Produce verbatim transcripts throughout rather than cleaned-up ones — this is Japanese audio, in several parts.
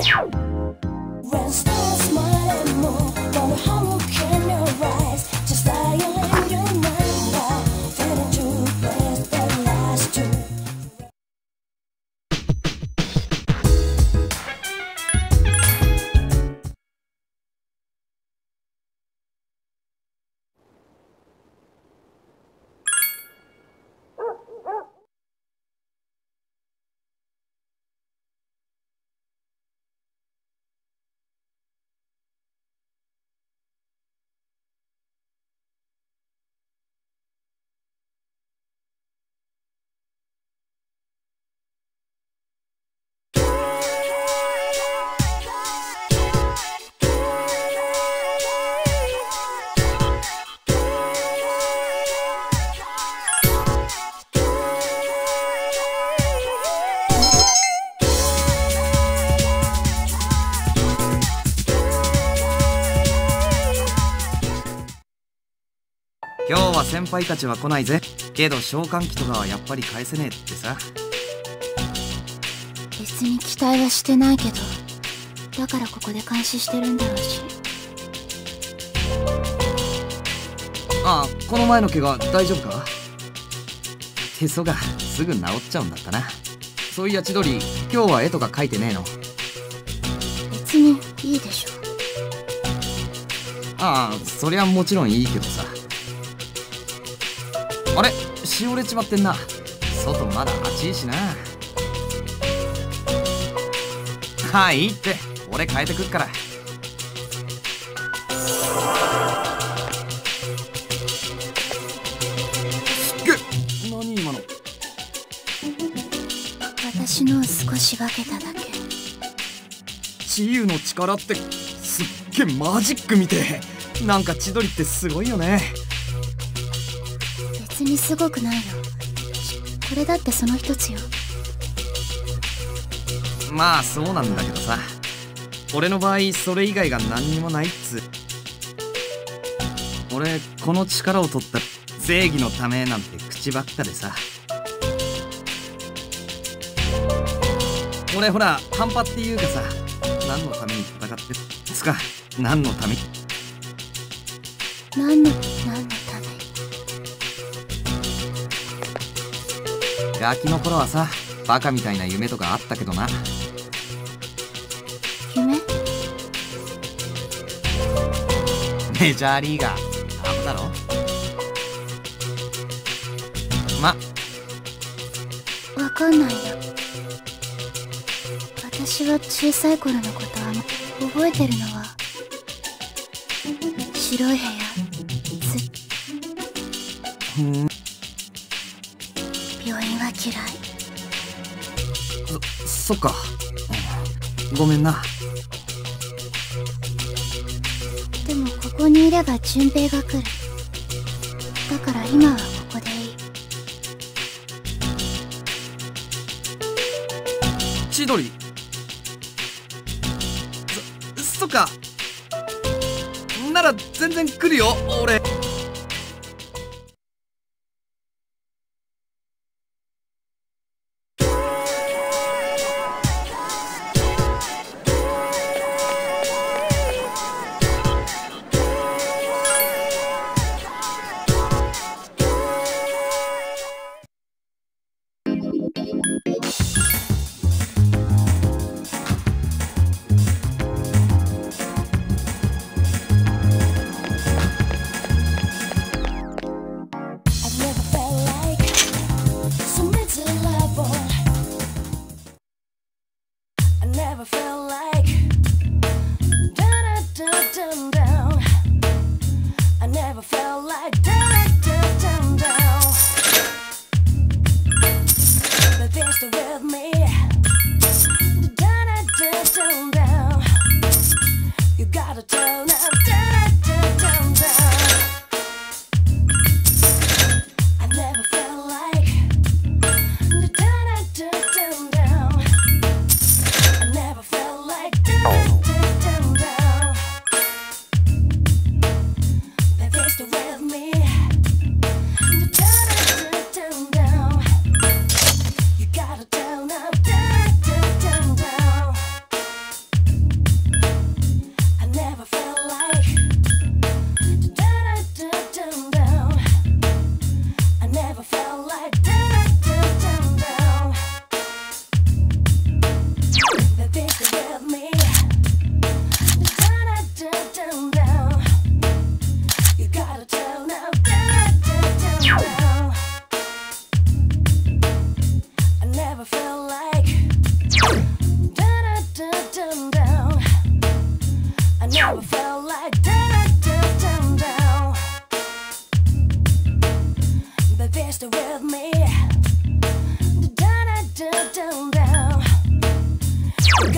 When stars smile and more, wonder how look in your eyes, just lying in your mind, fell into place that lasts you. 今日は先輩たちは来ないぜ。けど召喚機とかはやっぱり返せねえってさ。 別に期待はしてないけど、だからここで監視してるんだろうし。 ああ、この前の怪我大丈夫か？へそがすぐ治っちゃうんだったな。そういや千鳥、今日は絵とか描いてねえの？ 別にいいでしょ。 ああ、そりゃもちろんいいけどさ。あれ、しおれちまってんな。外まだ暑いしな。はい、いいって、俺変えてくっから。すっげえ、何今の。 私のを少し分けただけ。 治癒の力ってすっげえマジックみてえ。なんか千鳥ってすごいよね。 別にすごくないよ。これだってその一つよ。 まあそうなんだけどさ、俺の場合それ以外が何にもないっつ。俺この力を取った正義のためなんて口ばっかでさ。俺ほら半端っていうかさ、何のために戦ってつか、何のため。 何の何のため。 ガキの頃はさ、バカみたいな夢とかあったけどな。 夢？ メジャーリーガーアホだろ。ま、 わかんないよ。私は小さい頃のことは覚えてるのは、白い部屋、つふん、 病院は嫌い。 そ、そっか。ごめんな。 でもここにいれば順平が来る。だから今はここでいい。 千鳥。そ、そっか。なら全然来るよ、俺。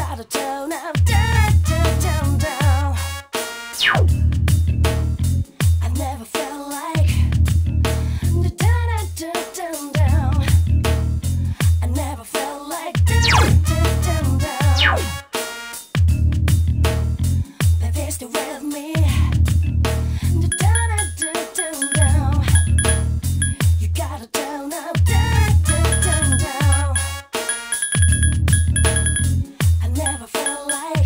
gotta turn up, down, down, down, down. I never felt like down, down, down, down. I never felt like down, down, down, down. Baby, stay with me. Down, down, down, down. You gotta turn up, down, down, down, down. I never felt like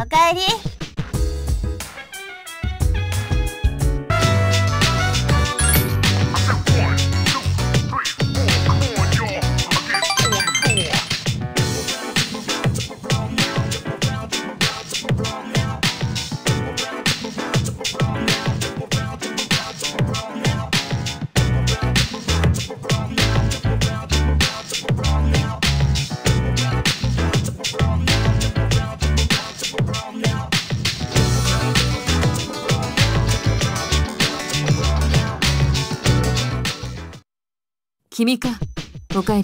かえり。 君か、おかえり。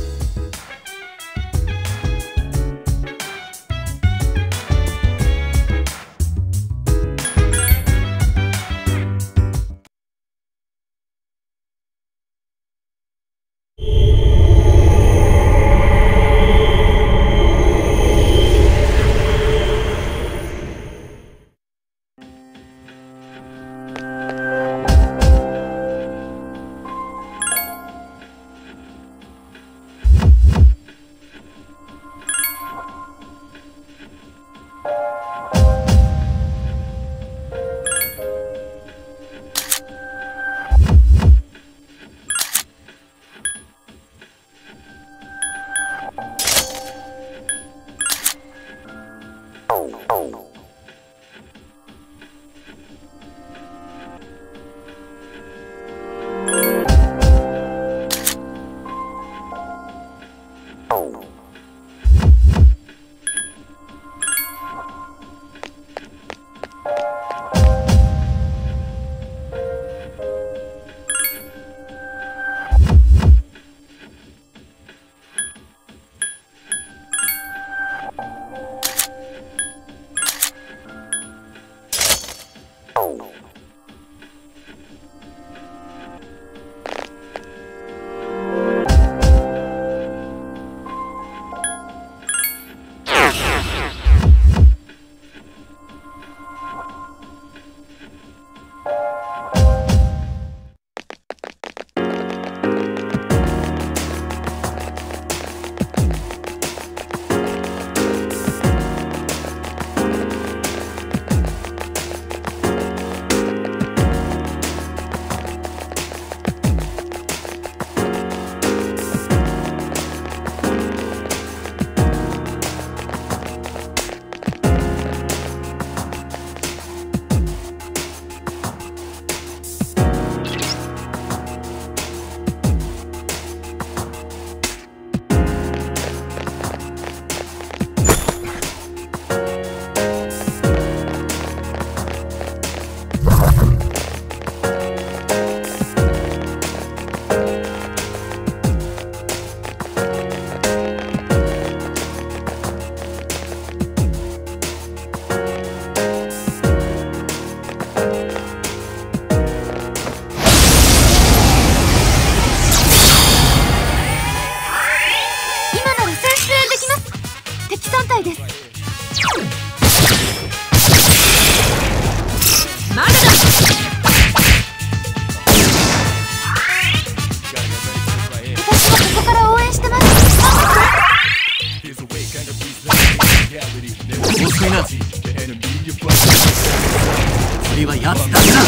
次はやつだけだ。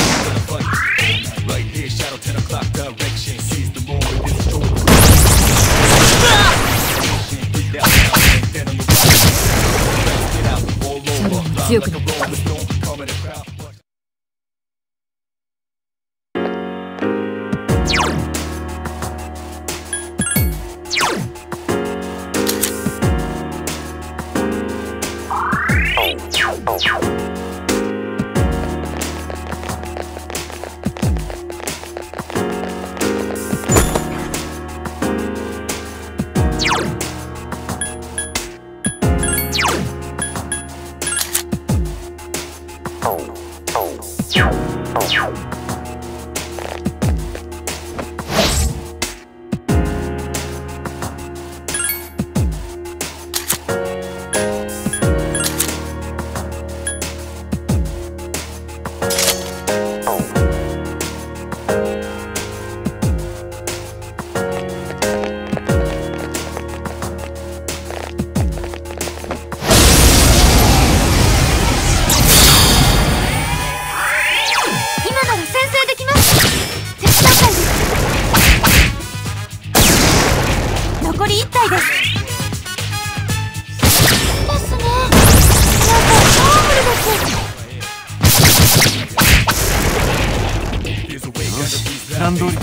強くなった。 ン通り。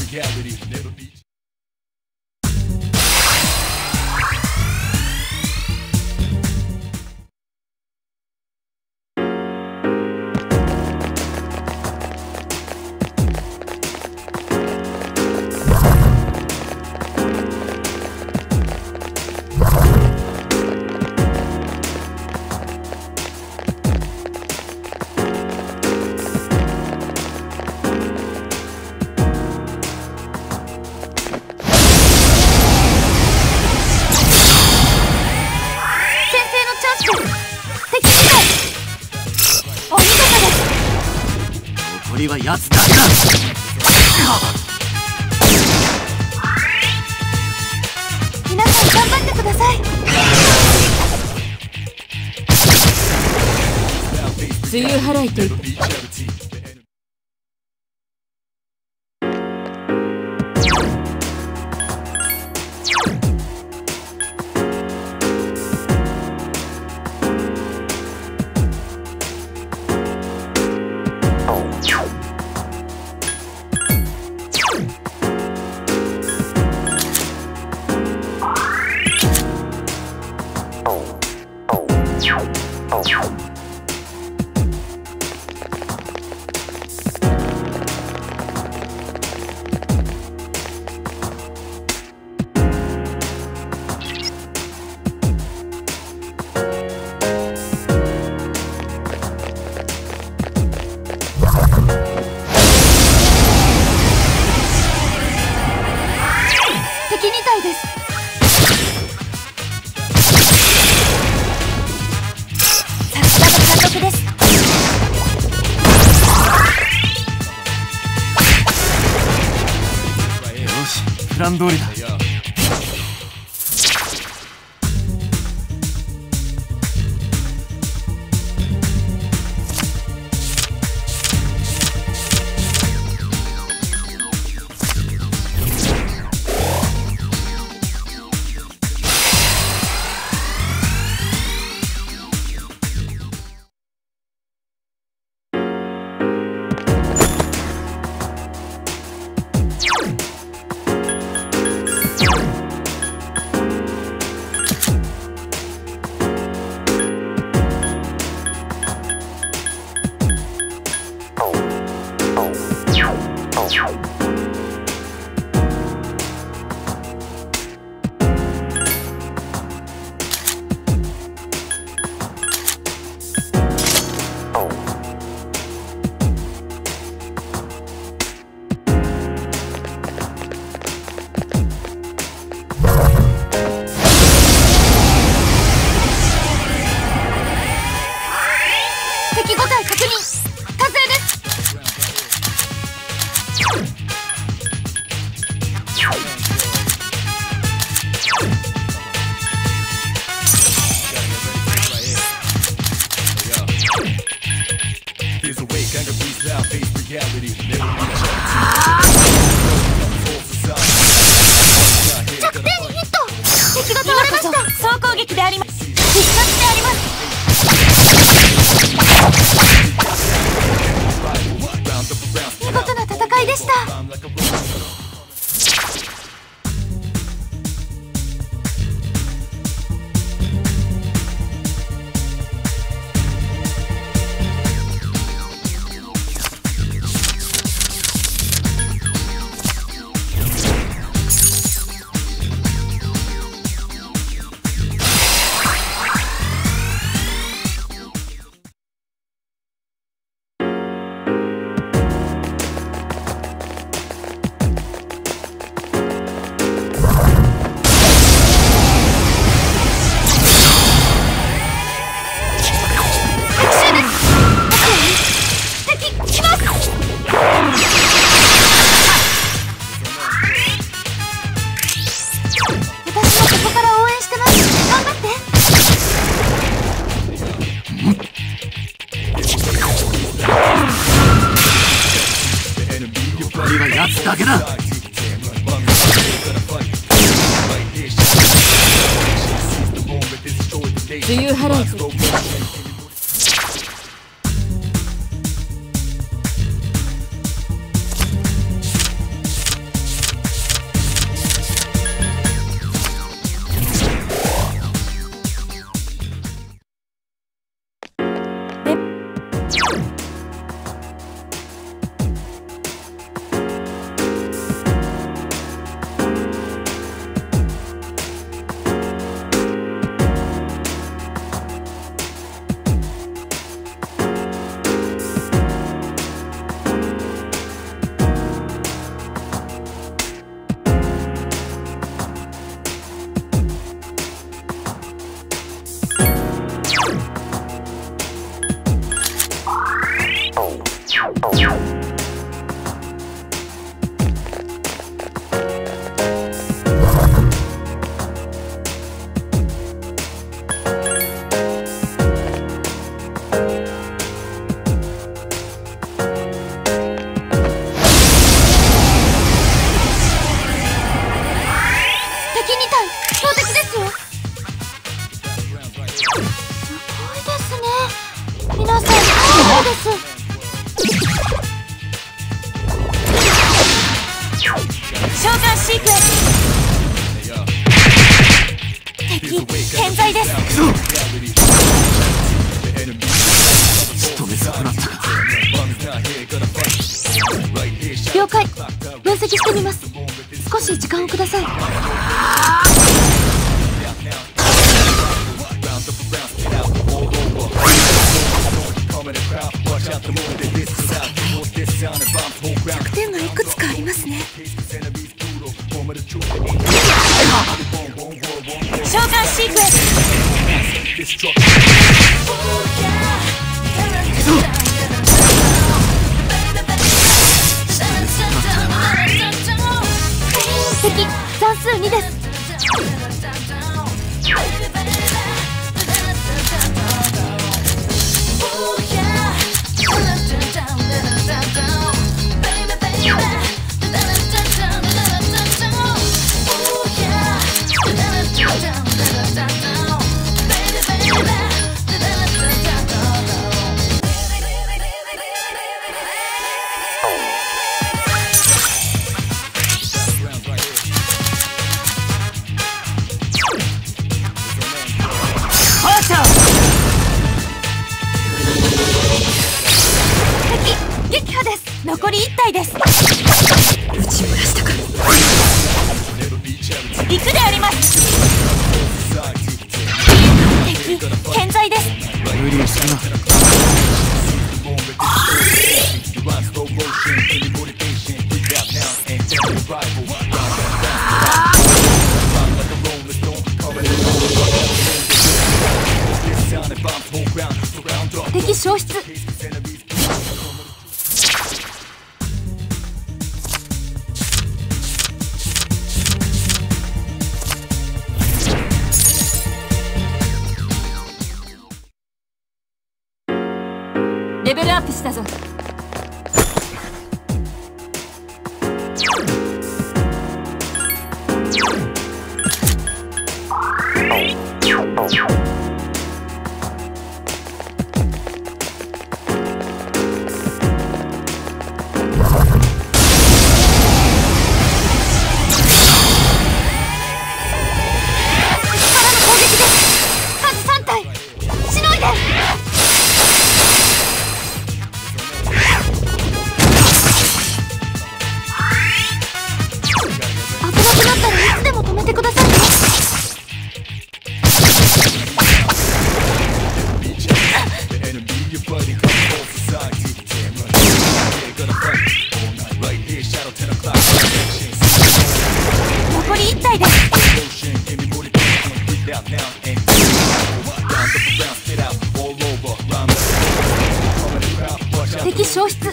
残りは奴だけだ。 皆さん頑張ってください。 梅雨払いといって敵みたいです。さすがの監督です。 よし、プラン通りだ。 敵五体確認。完成です。着点にヒット。敵が倒れました。総攻撃であります。必殺であります。見事な戦いでした。 奴だけだ。 梅雨払いとです。 召喚シークエンス。敵健在です。 仕留め損なったか。 了解。分析してみます。少し時間をください。弱点がいくつかありますね。 召喚シークエンス。 敵残数にです。 撃破です。残りいち体です。 撃ち漏らしたか。 行くであります。敵健在です。 無理するな。 敵消失。 レベルアップしたぞ。 残りいち体です。 敵消失。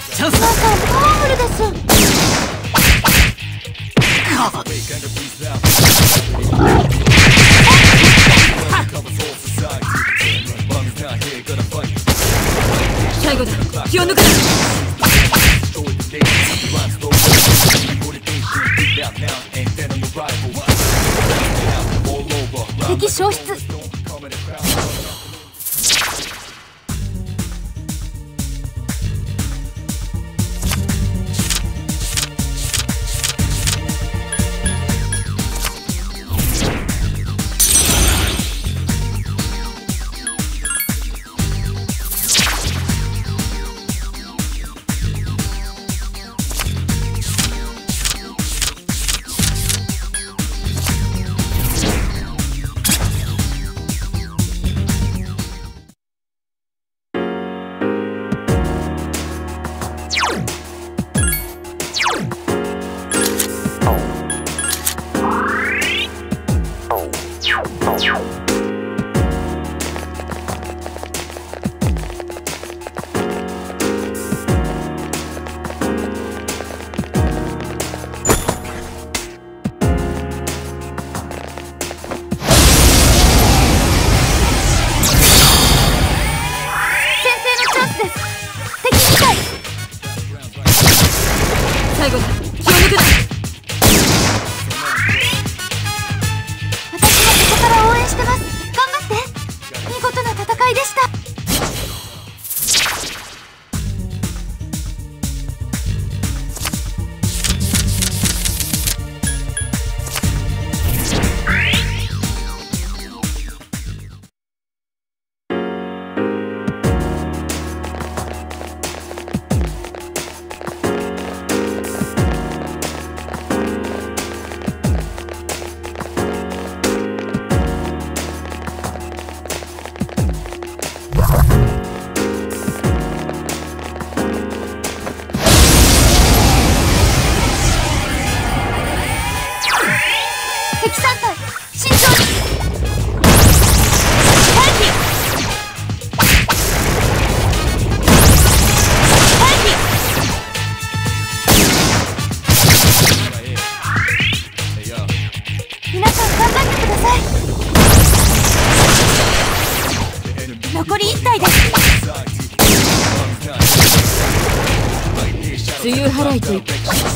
チャンスだ。 パワフルです。 敵消失。 最後だ、気を抜くな。 私もここから応援してます。頑張って。見事な戦いでした。敵さん体慎重に。回避回避。皆さん頑張ってください。残りいち体です。 梅雨払いといく。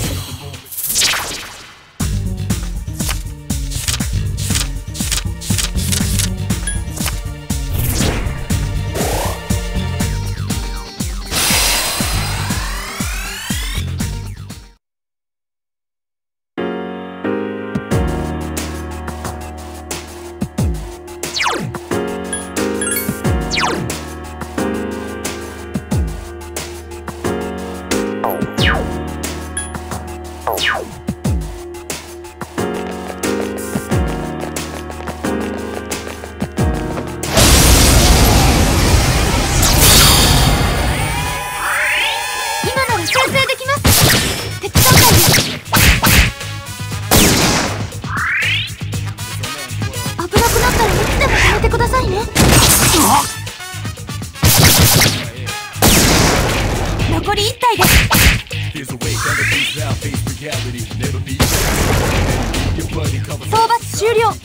残りいち体です。討伐終了。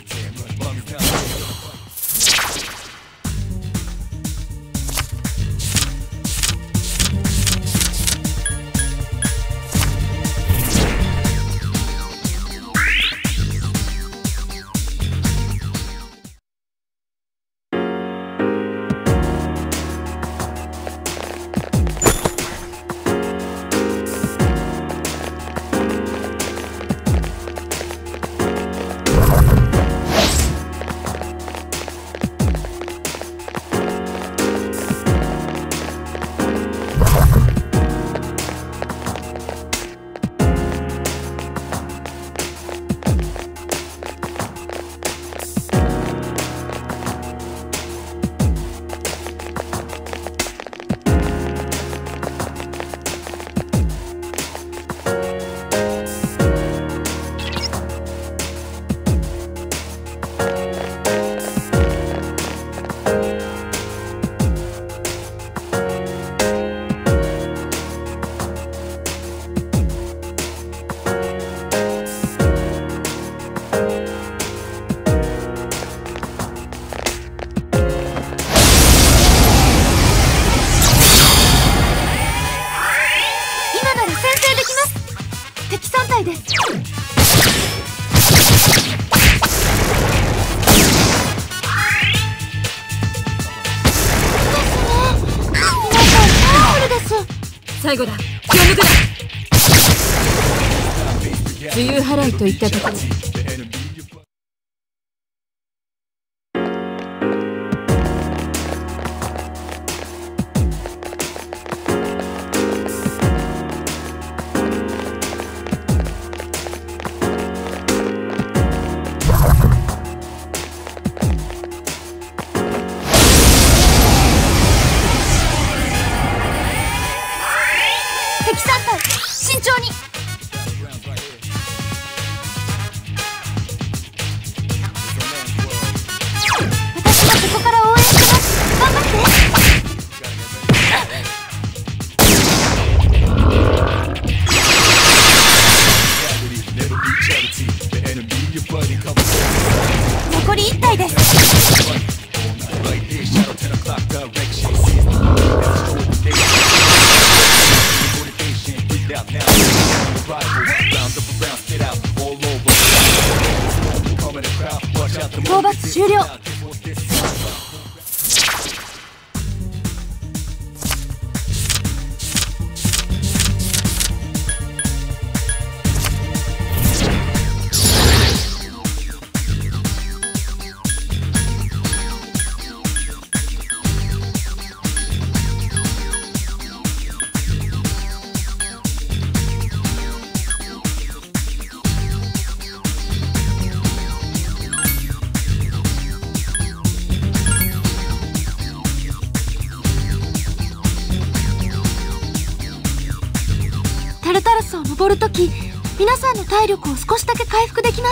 敵さん体です。 最後だ。気を抜くな。梅雨払いといったところ。 敵さん体慎重に。私がここから応援します。頑張って。残りいち体です。討伐終了。タルタルスを登るとき、皆さんの体力を少しだけ回復できます。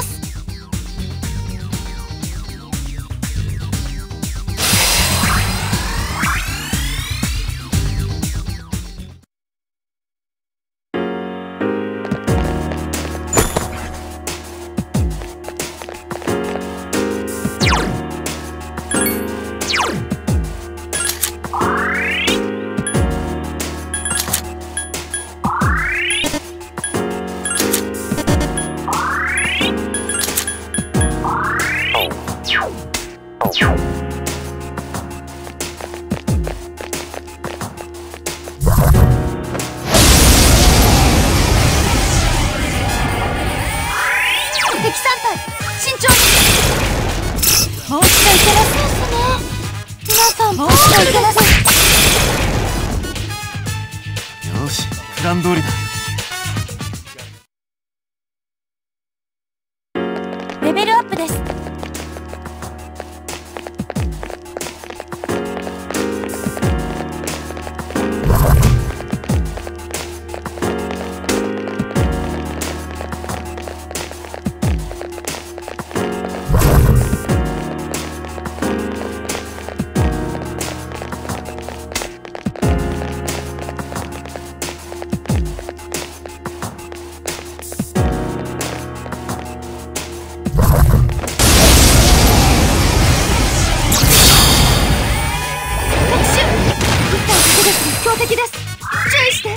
敵さん体慎重に。もうしかいけませんっすね。皆さんもうしかいけません。 よし、プラン通りだ。 レベルアップです。強敵です。注意して。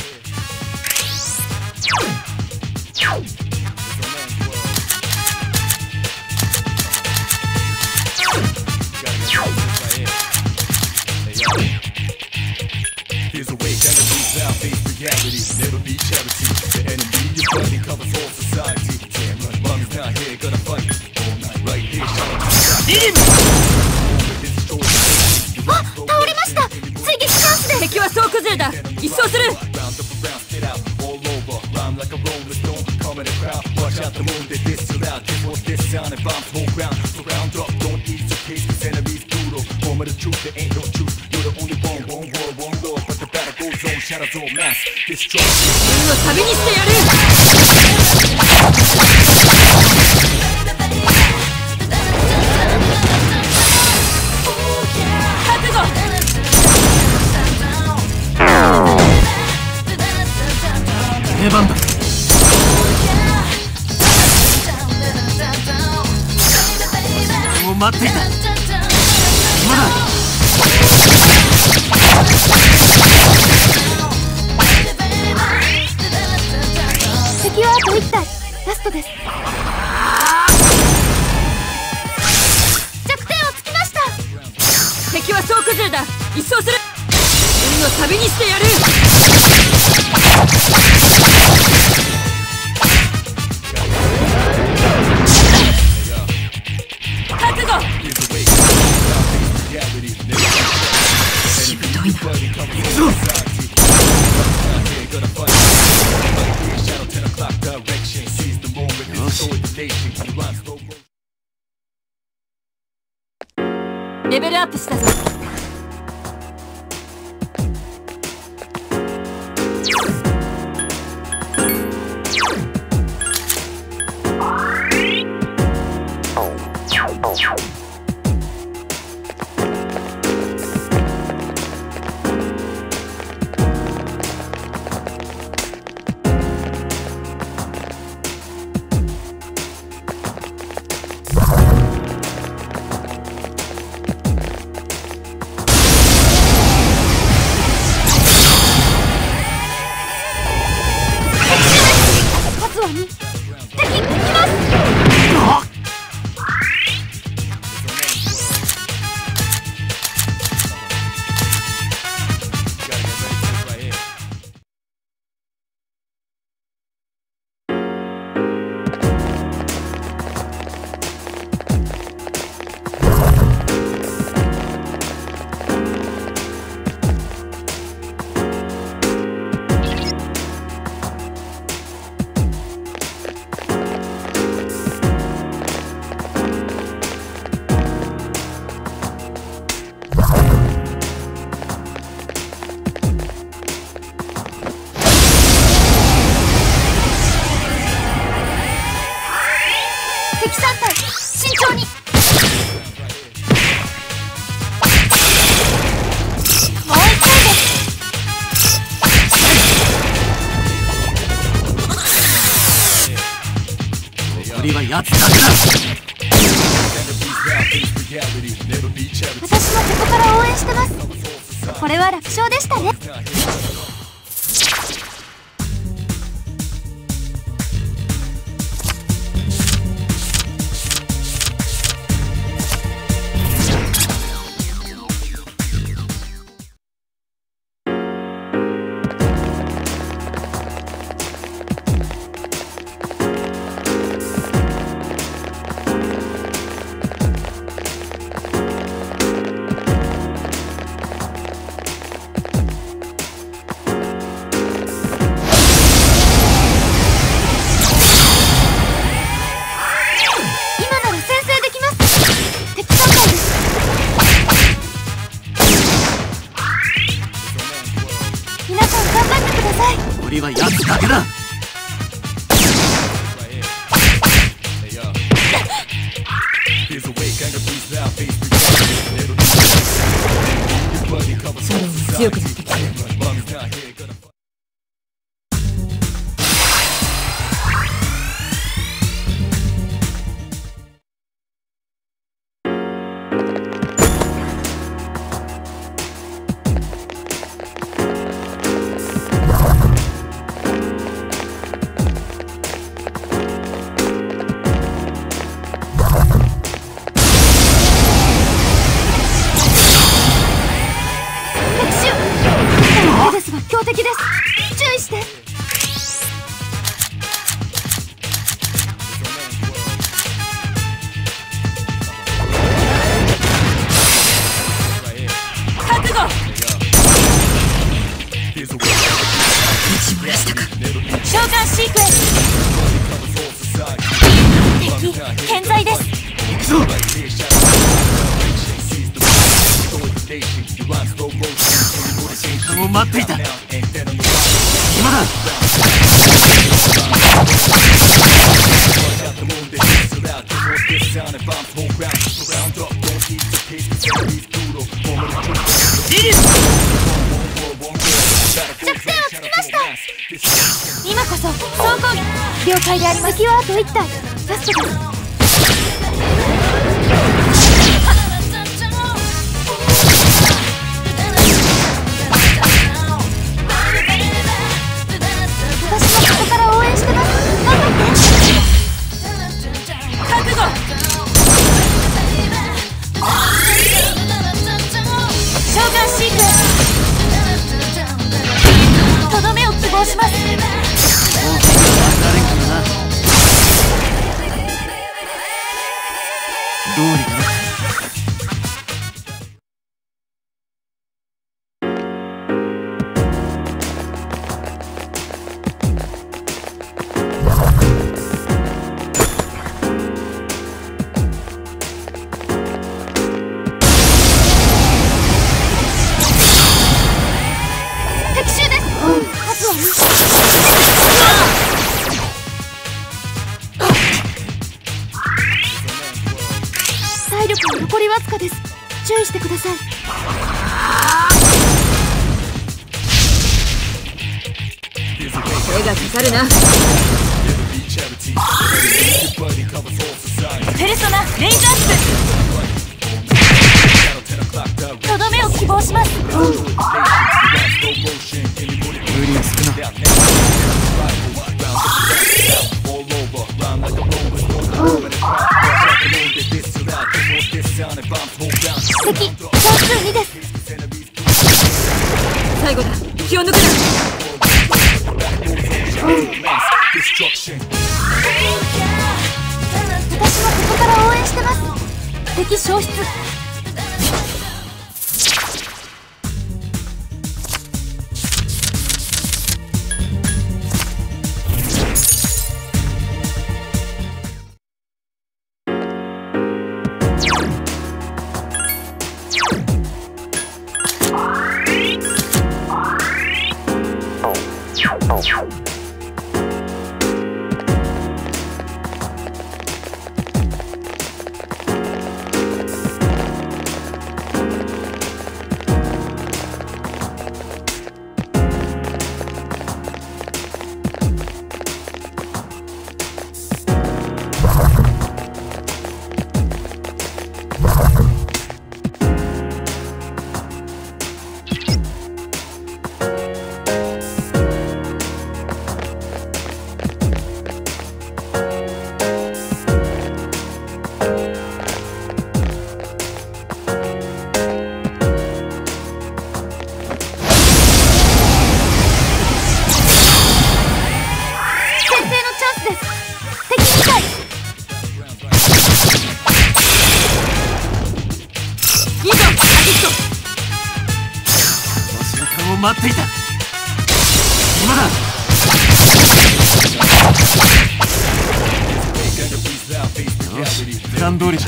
あ、倒れました。追撃チャンスです。 敵は総崩れだ。一掃する。運を旅にしてやる。覚悟。 出番だ。もう待っていた。まだ敵はあといち体。ラストです。弱点をつきました。 敵は総崩れだ。一掃する。運の旅にしてやる。覚悟。しぶといな。レベルアップしたぞ。 残りはやつだけだ。 私もここから応援してます。これは楽勝でしたね。 残りはやつだけだ。 シャロンは強くなってきた。 強敵です。注意して。 覚悟。 打ち漏らしたか。 召喚シークエンス。敵健在です。 行くぞ。もう待っていた。今だ。リリス。 弱点をつきました。今こそ総攻撃。了解であります。敵はあといち体。ラストです。召喚シークエンス。 残りわずかです。注意してください。 手がかかるな。 ペルソナレイズアップ。とどめを希望します。 無理をするな。 敵総数にです。 最後だ。気を抜くな。 私もここから応援してます。敵消失。 待っていた。今だ。よし、プラン通りだ。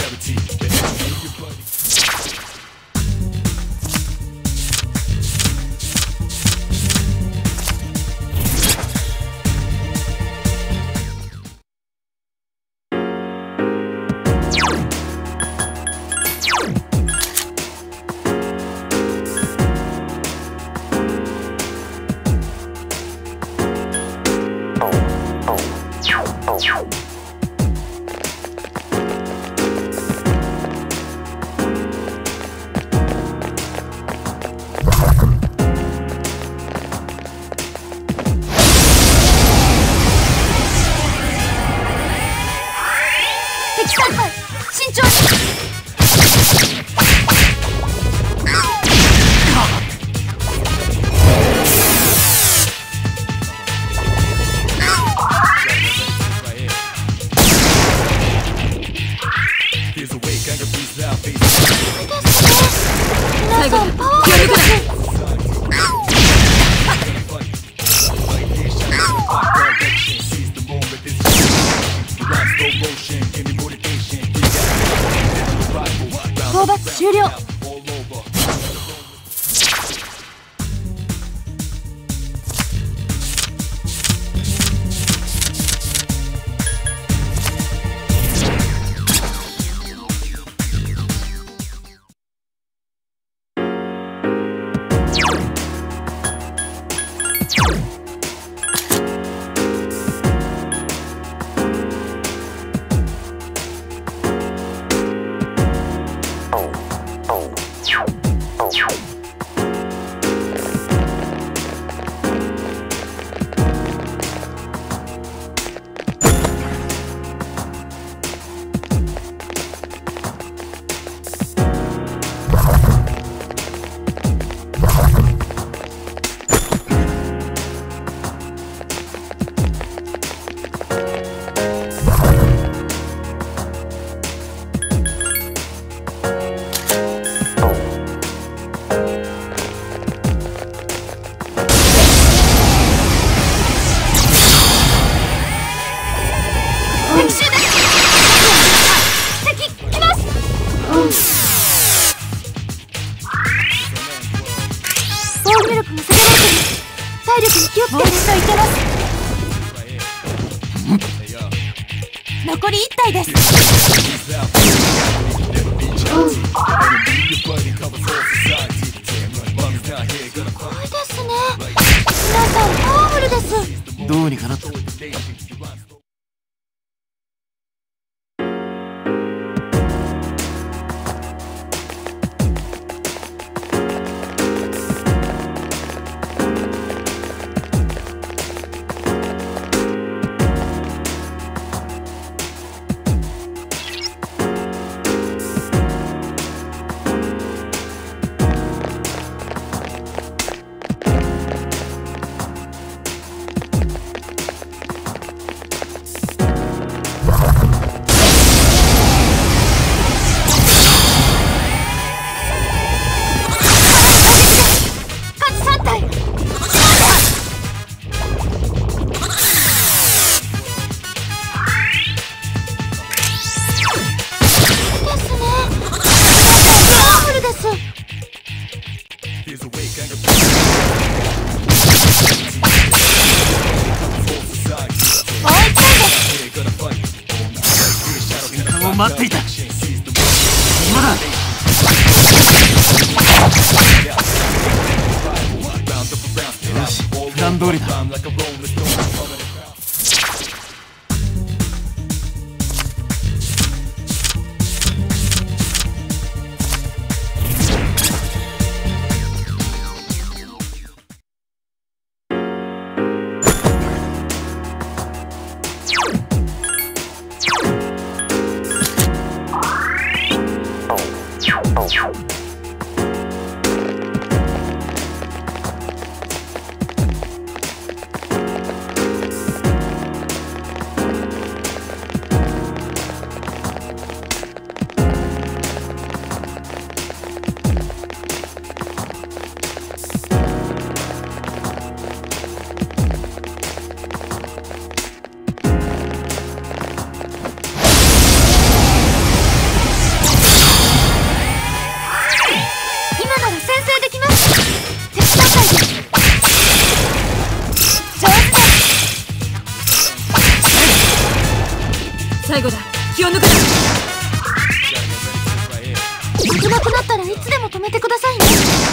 討伐終了。 残りいち体です。 ですね。皆さんパワフルです。 どうにかなった。待っていた。今だ。よし、プラン通りだ。 最後だ。気を抜くな。 危なくなったらいつでも止めてくださいね。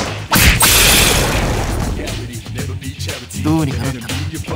どうにかなったな。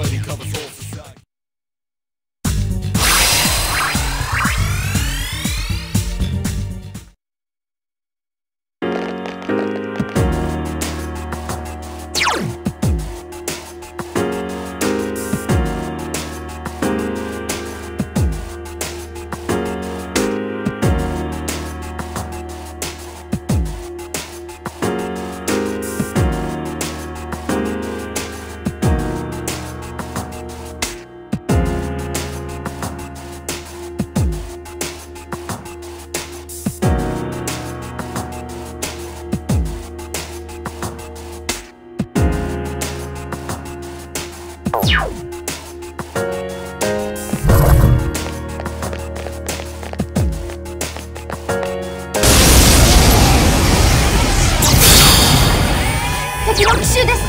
敵の奇襲です。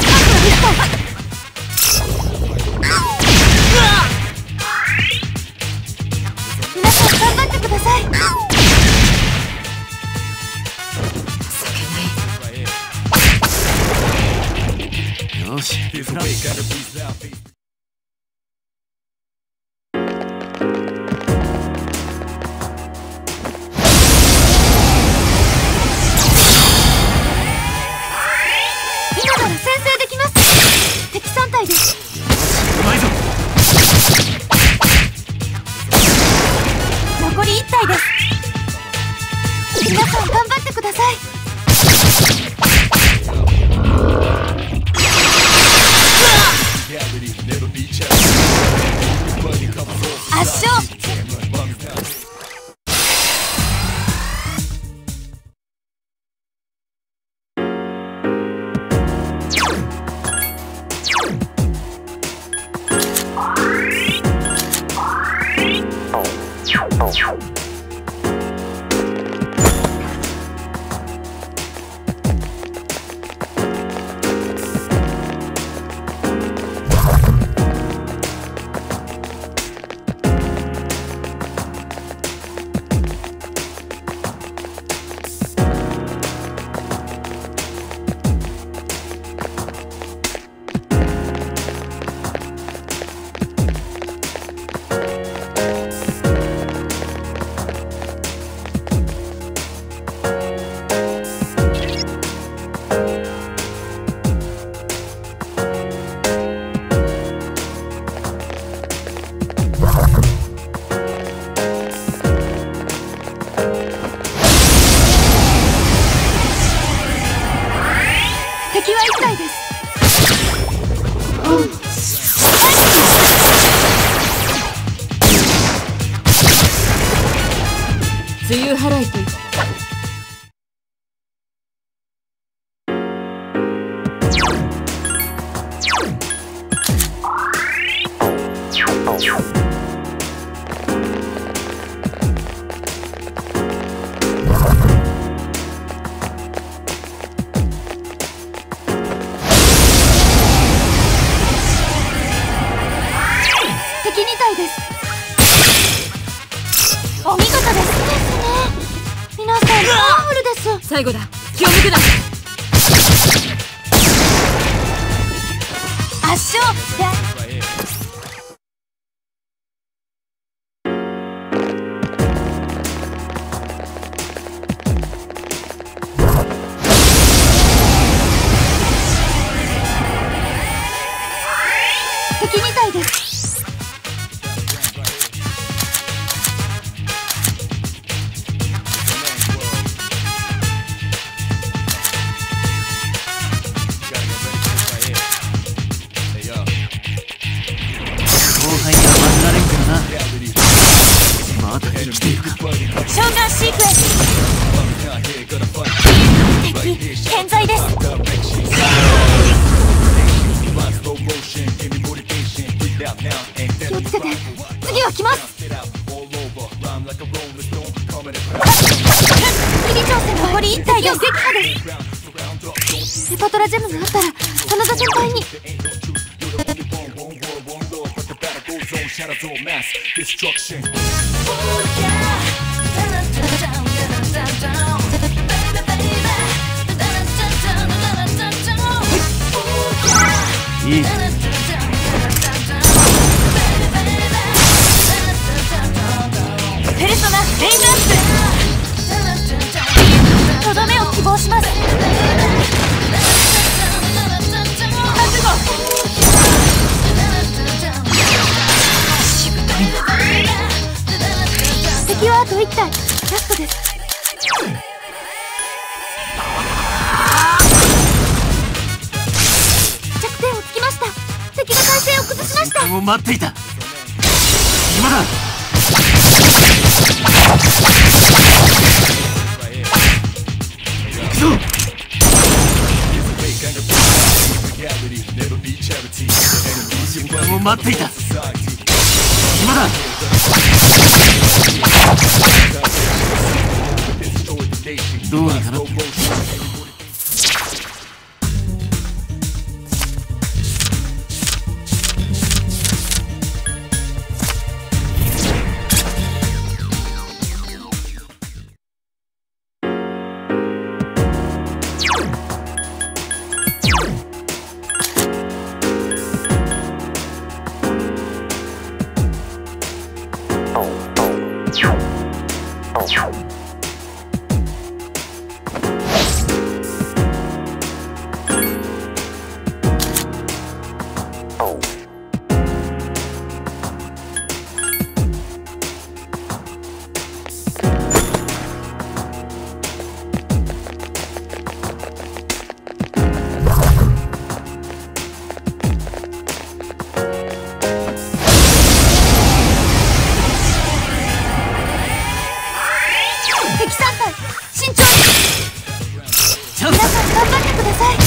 皆さん頑張ってください。 よし、フラン残りいち体です。皆さん頑張ってください。圧勝。 梅雨払いといった。 敵みたいです。お見事ですですね。皆さんパワフルです。 最後だ、気を抜くな。 圧勝で敵みたいです。召喚シークエンス。敵健在です。気をつけて、次は来ます。キリ挑戦残りいち体を撃破です。レパトラジェムがあったら真田先輩に。 いい。 ペルソナレイズアップ。とどめを希望します。覚悟。しぶといな。敵はあといち体。ラストです。弱点をつきました。敵が体勢を崩しました。 もう待っていた。今だ。行くぞ。時間を待っていた。今だ。どうにかなった。敵さん体慎重に。皆さん頑張ってください。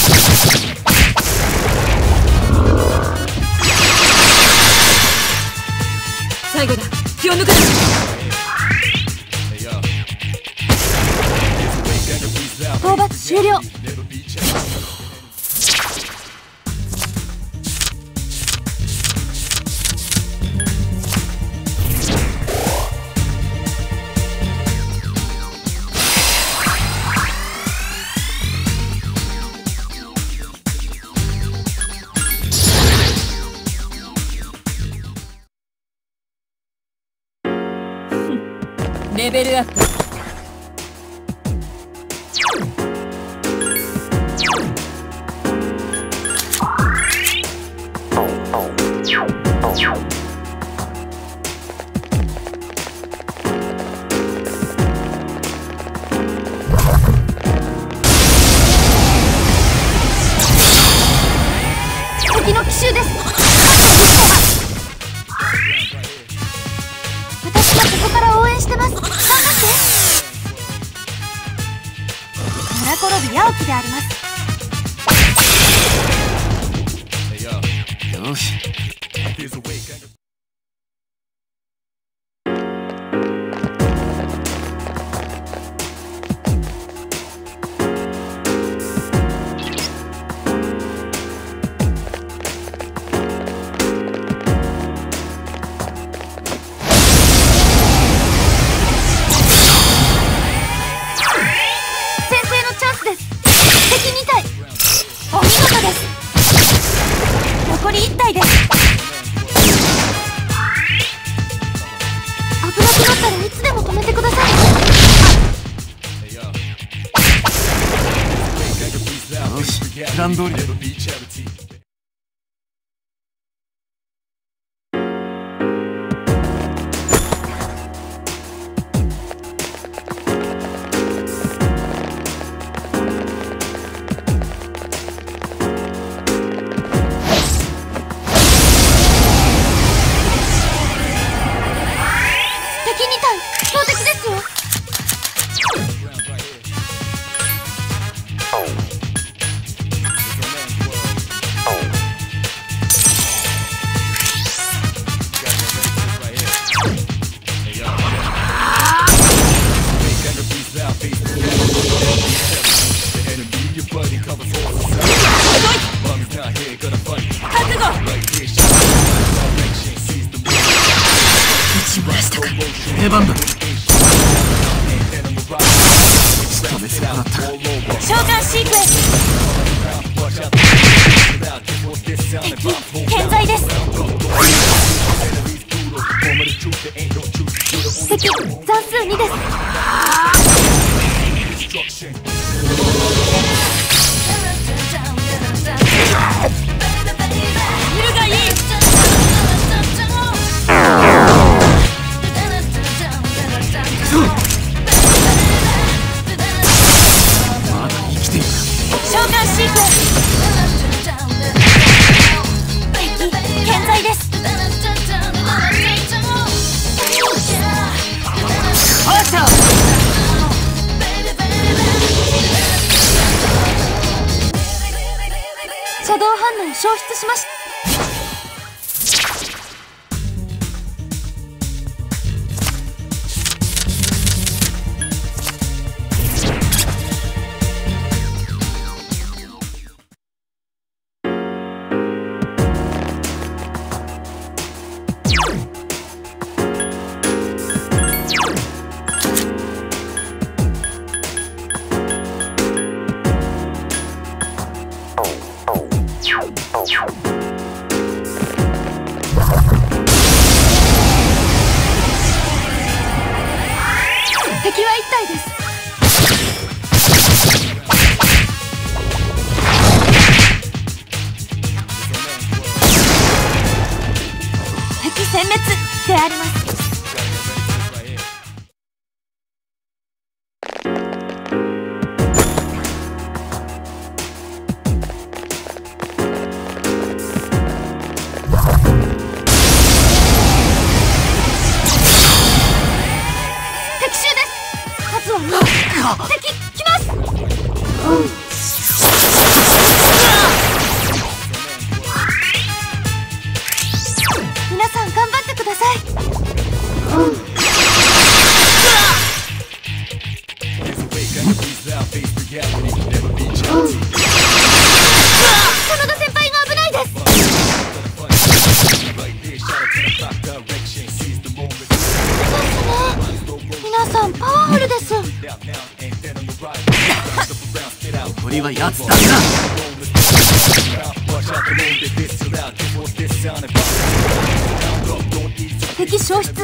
最後だ、気を抜くな。 討伐終了。 レベルアップ。 敵の奇襲です。私はここから応援してます。頑張って。 きであります。 よし。 残りいち体です。危なくなったらいつでも止めてください。 よし、プラン通りで。 標的ですよ。 定番だ。試せなかった。 召喚シークエンス。敵健在です。敵残数にです。 揺るがいい。 召喚シークエンス。敵健在です。 ファーチャー。 シャドウ反応消失しました。敵はいち体です。敵殲滅であります。敵来ます。皆さん頑張ってください。真田先輩が危ないです。皆さんパワフルです。 残りはやつだけだ。 敵消失。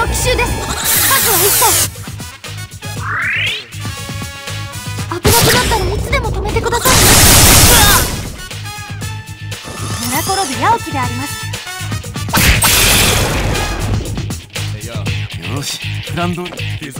の奇襲です。数はいっ体。危なくなったらいつでも止めてくださいね。七転び八起きであります。 よし、プラン通り。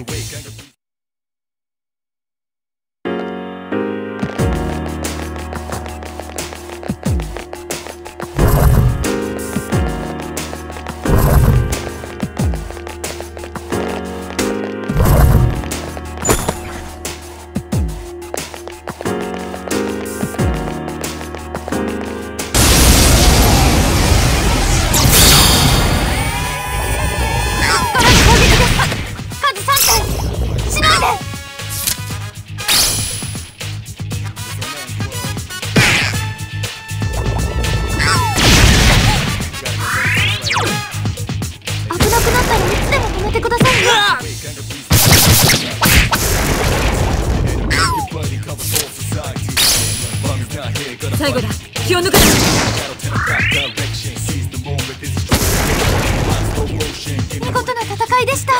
最後だ。気を抜くな。 見事な戦いでした。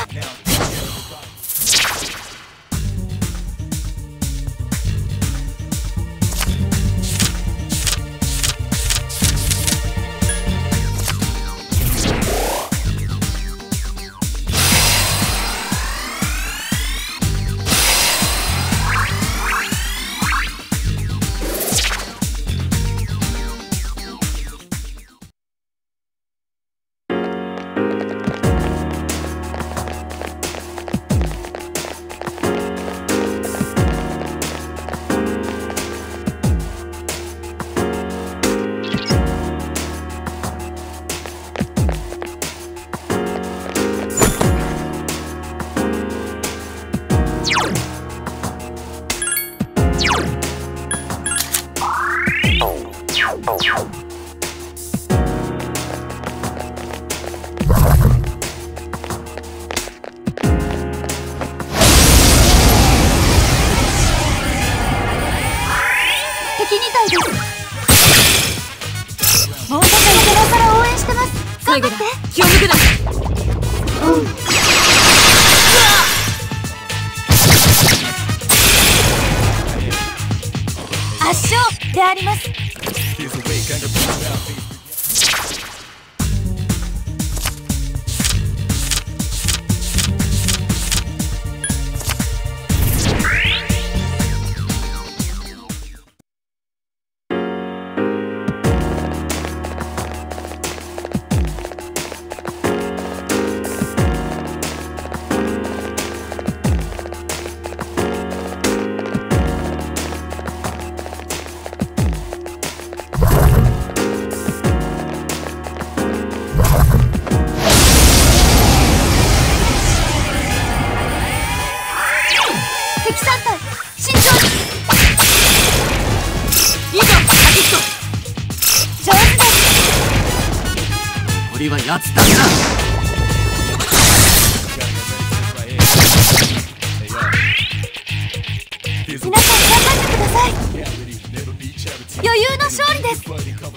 敵に体です。大阪の背中から応援してます。 最後だ。気を抜くな。 うん。圧勝であります。敵さん体慎重に。 いいぞアシスト。 上手です。 これはやつだけだ。 皆さん頑張ってください。余裕の勝利です。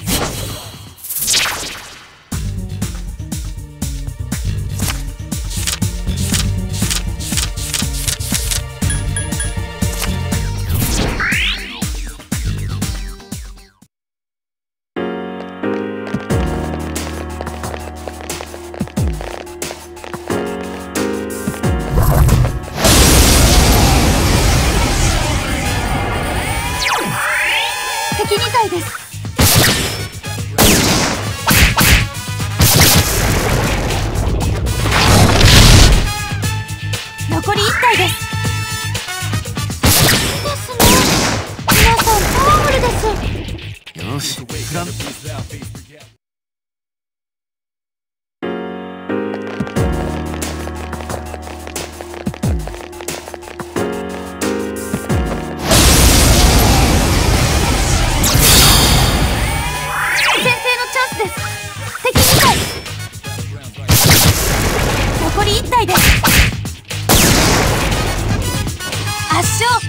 敵に体です。残りいち体です。いいですね。皆さんパワフルです。 よし、プラン。 敵に体。残りいち体です。圧勝。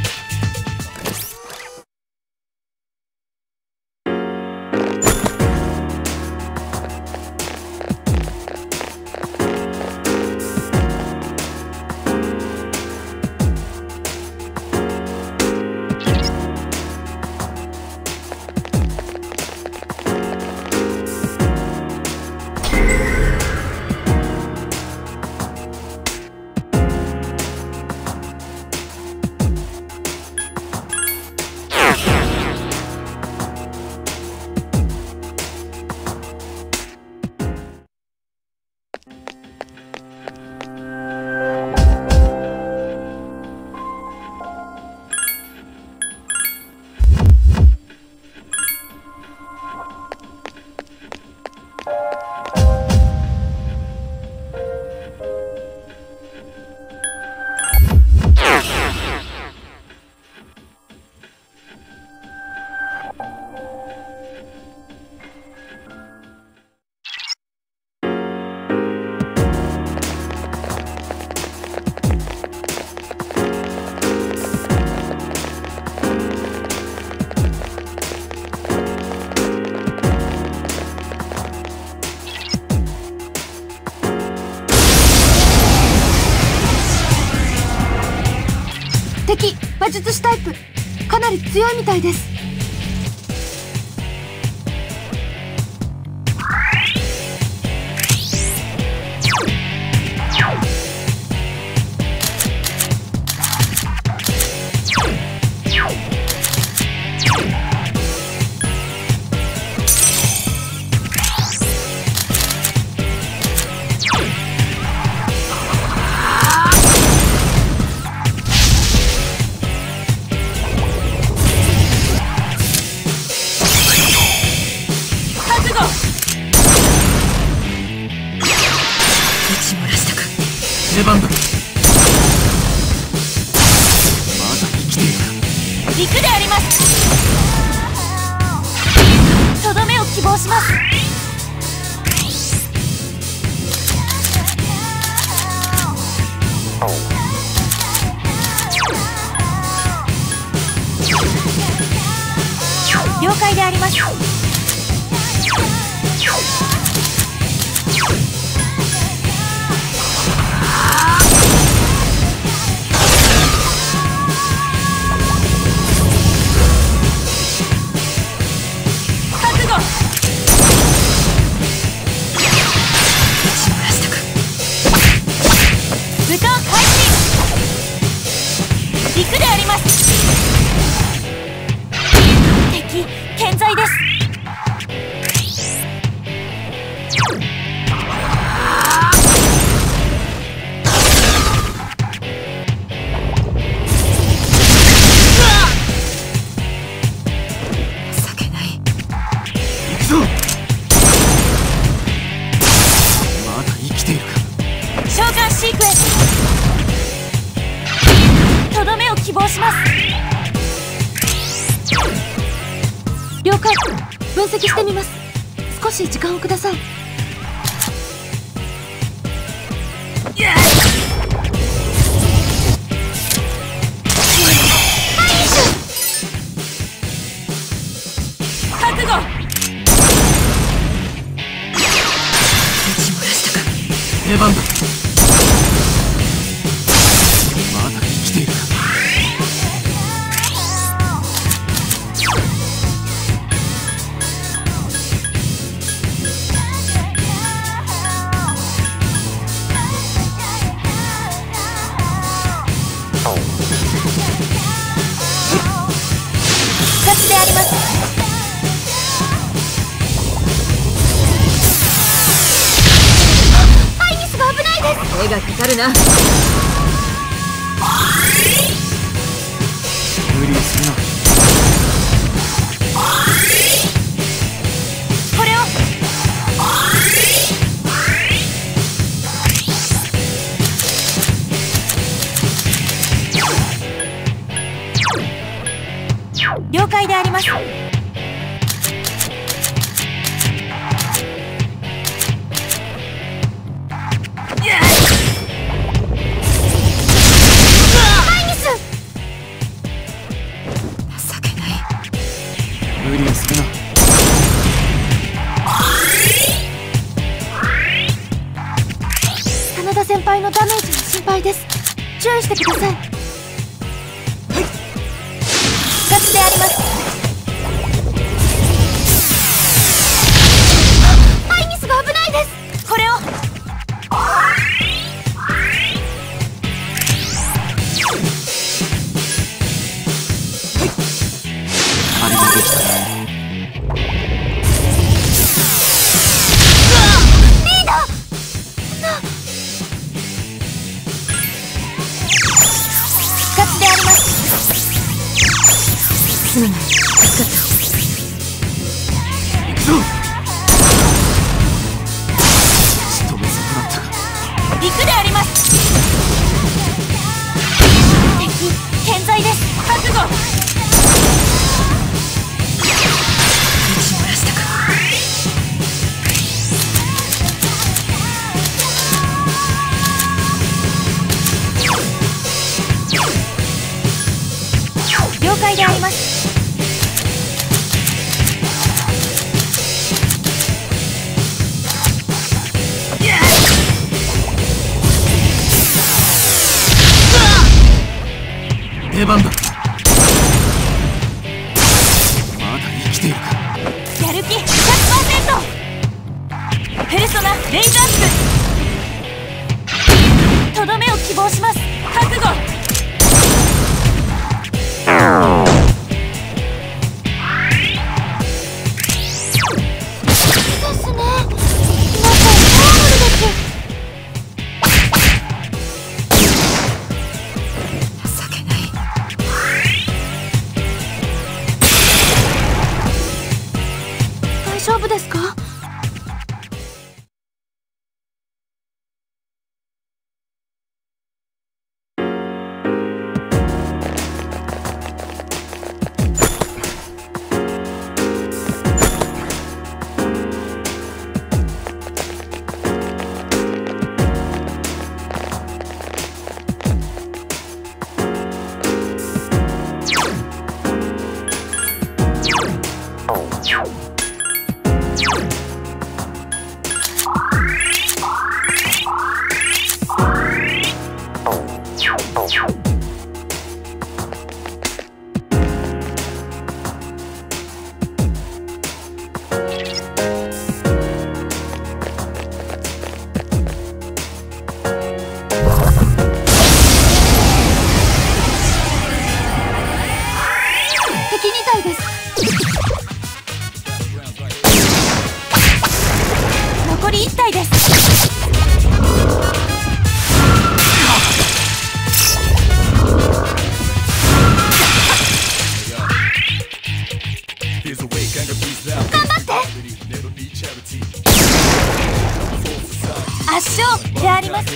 敵馬術師タイプ、かなり強いみたいです。 出番だ。まだ生きているか。 行くであります。とどめを希望します。了解であります。行くであります。敵健在です。情けない。 行くぞ。まだ生きているか。 召喚シークエンス、とどめを希望します。了解。分析してみます。少し時間をください。覚悟。 出番だ。まだ生きているか。 勝ちであります。ハイミスが危ないです。 手がかかるな。 無理をするな。 これを。了解であります。 情けない。 無理をするな。 真田先輩のダメージが心配です。注意してください。ガチであります。ハイミスが危ないです。これを。 あれができた。 リーダー。ガチであります。 すまない。 番だ。まだ生きているか。 やる気 ひゃくパーセント。ペルソナレイズアップ。とどめを希望します。覚悟。ですね。皆さんノーマルです。 情けない。 大丈夫ですか？敵に体です。残りいち体です。頑張って。圧勝であります。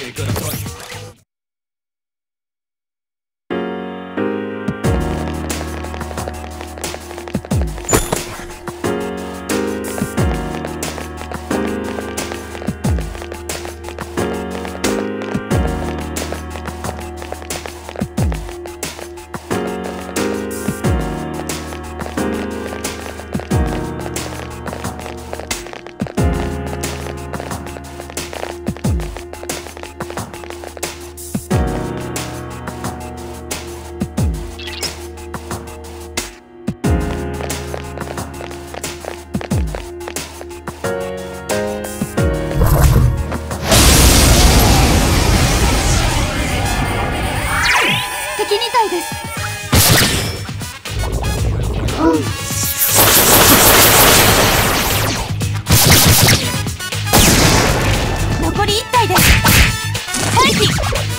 敵に体です。うん。残りいち体です。回避。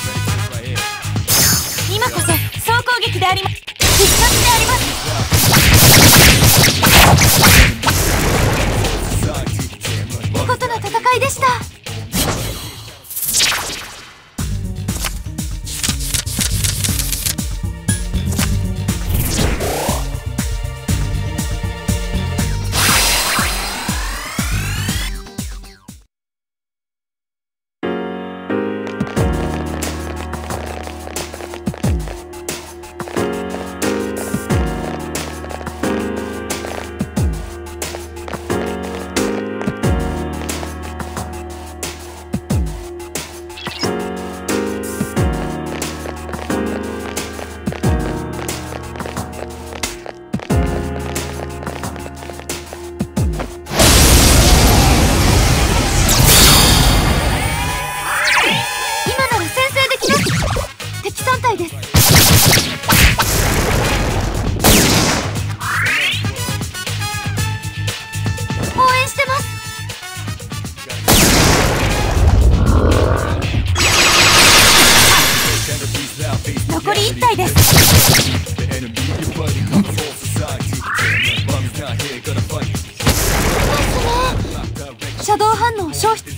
今こそ総攻撃であります。必殺であります。見事な戦いでした。です。応援してます。残りいち体です。シャドウ反応消失。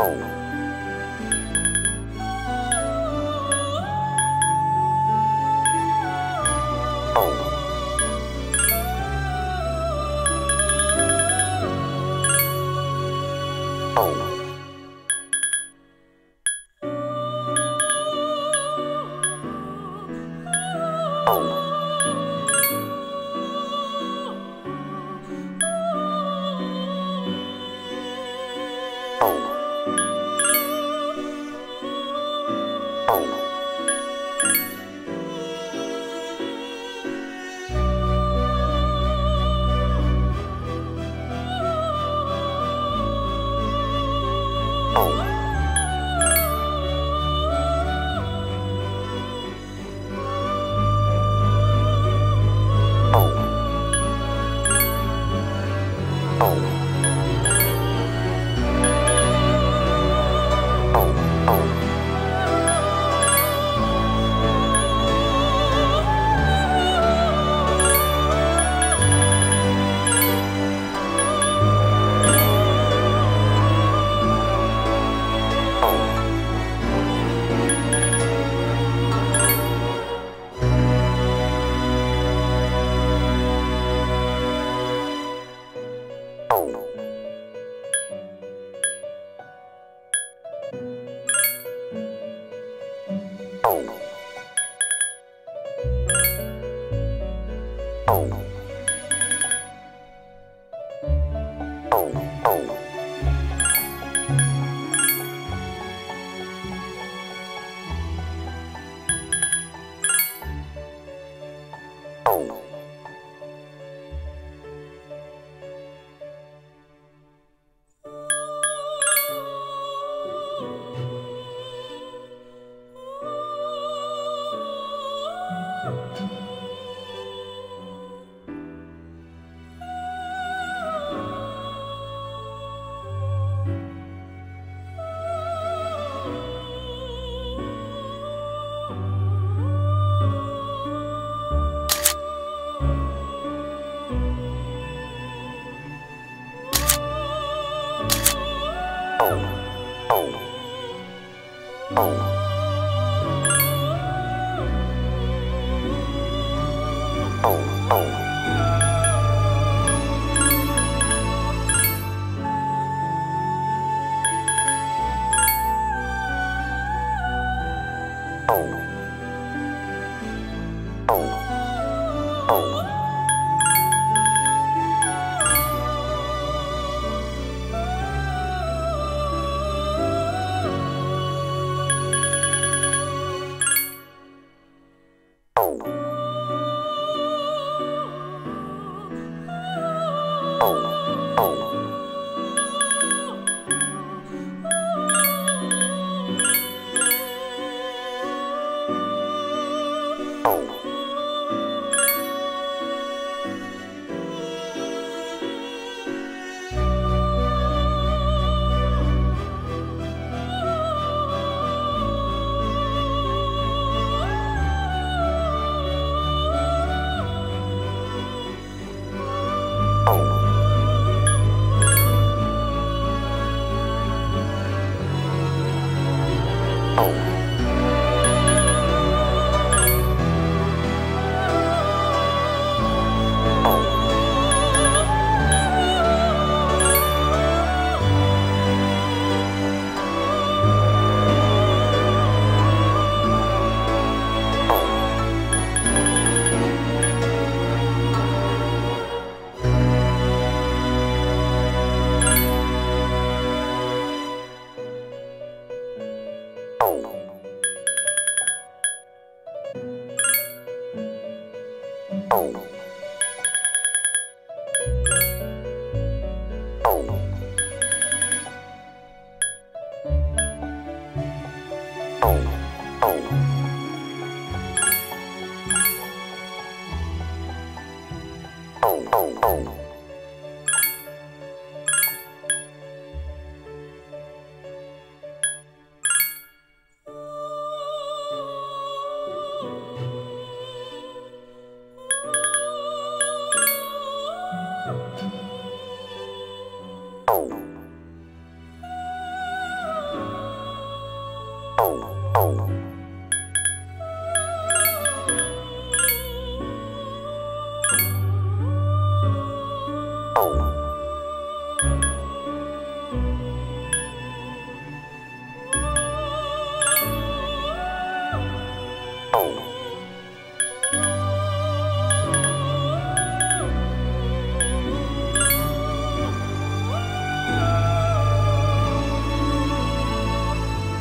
「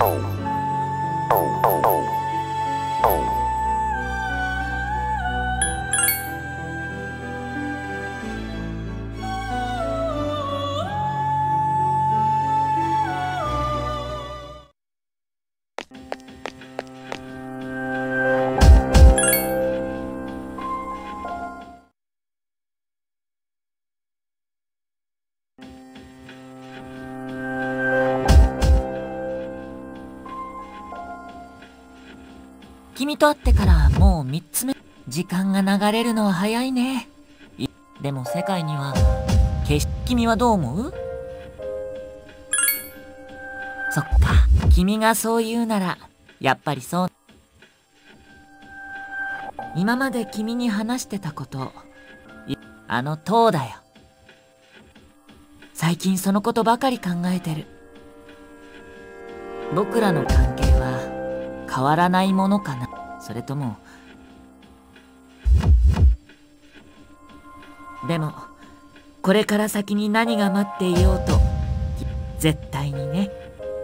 君と会ってからもうみっつめ。時間が流れるのは早いね。いでも世界には決し君はどう思う？そっか、君がそう言うならやっぱりそう。今まで君に話してたこと、いあの塔だよ。最近そのことばかり考えてる。僕らの関係は変わらないものかな、それとも。でもこれから先に何が待っていようと絶対にね。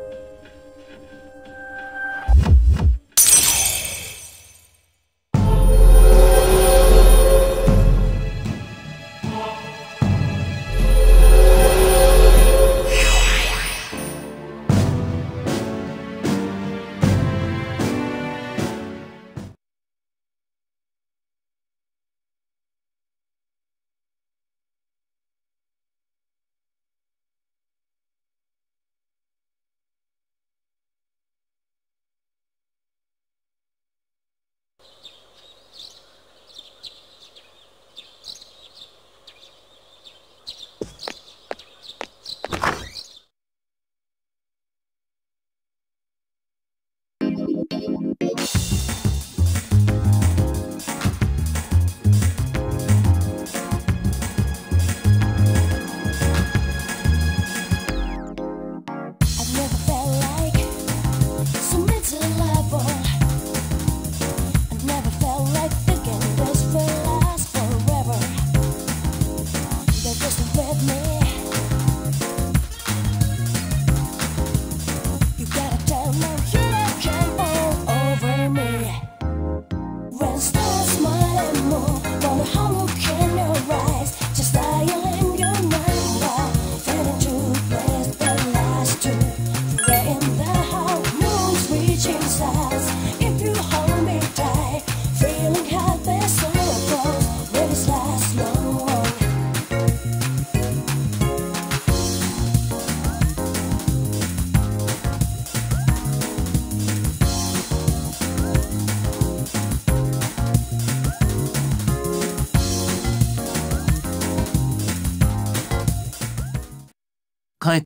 帰っ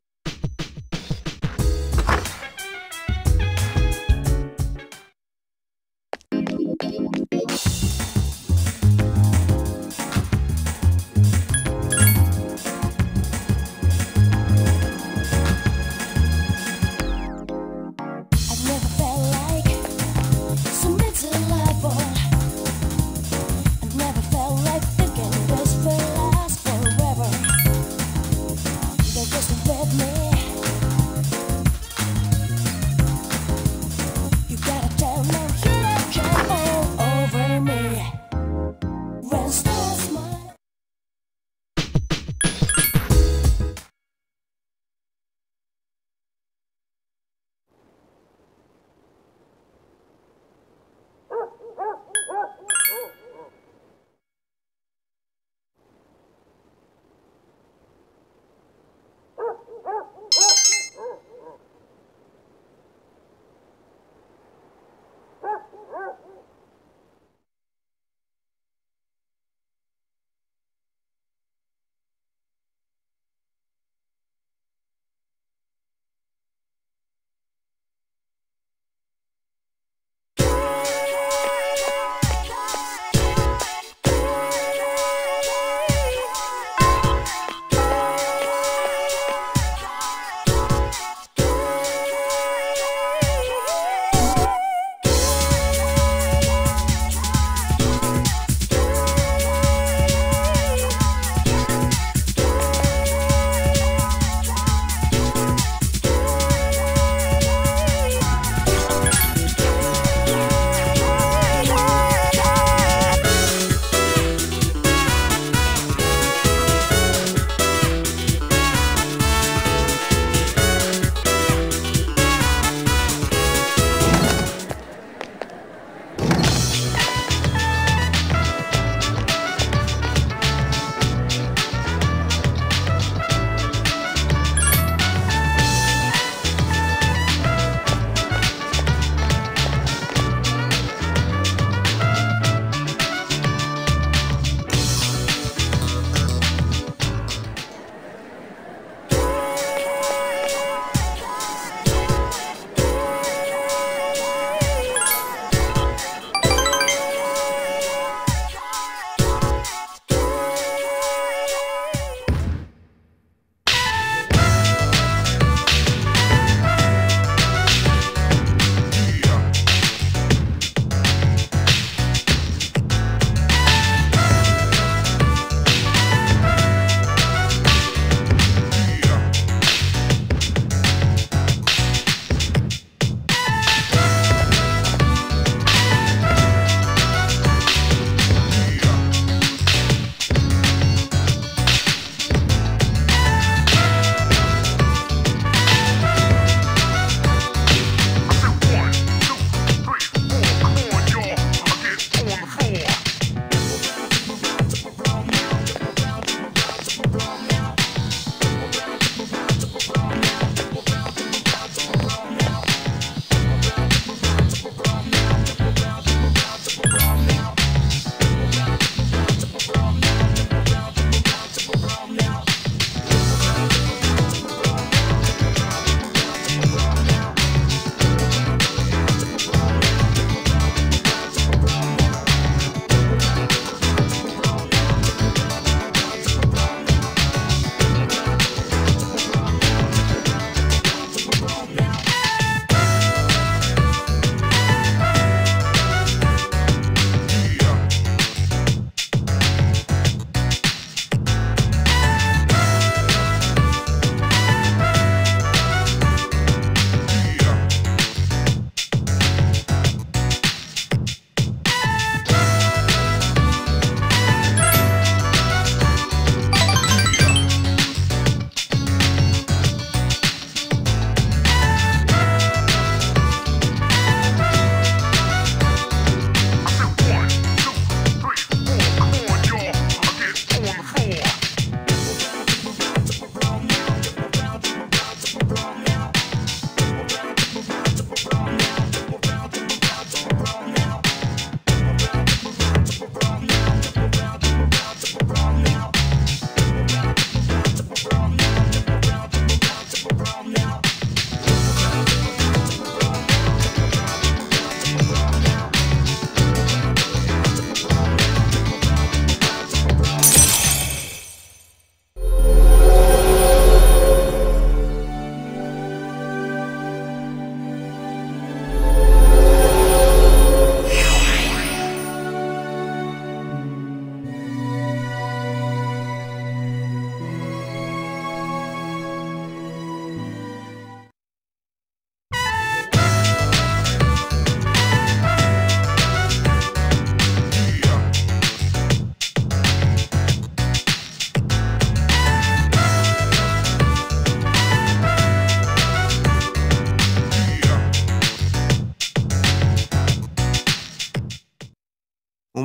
Just let me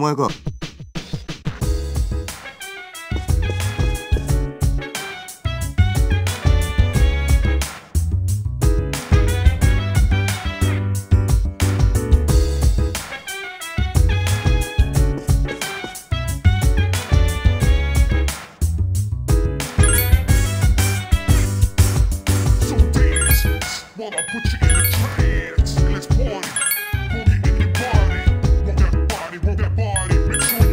前か。 While I put you in a trance, let's party. Boogie in your body, roll that body, roll that body, make sure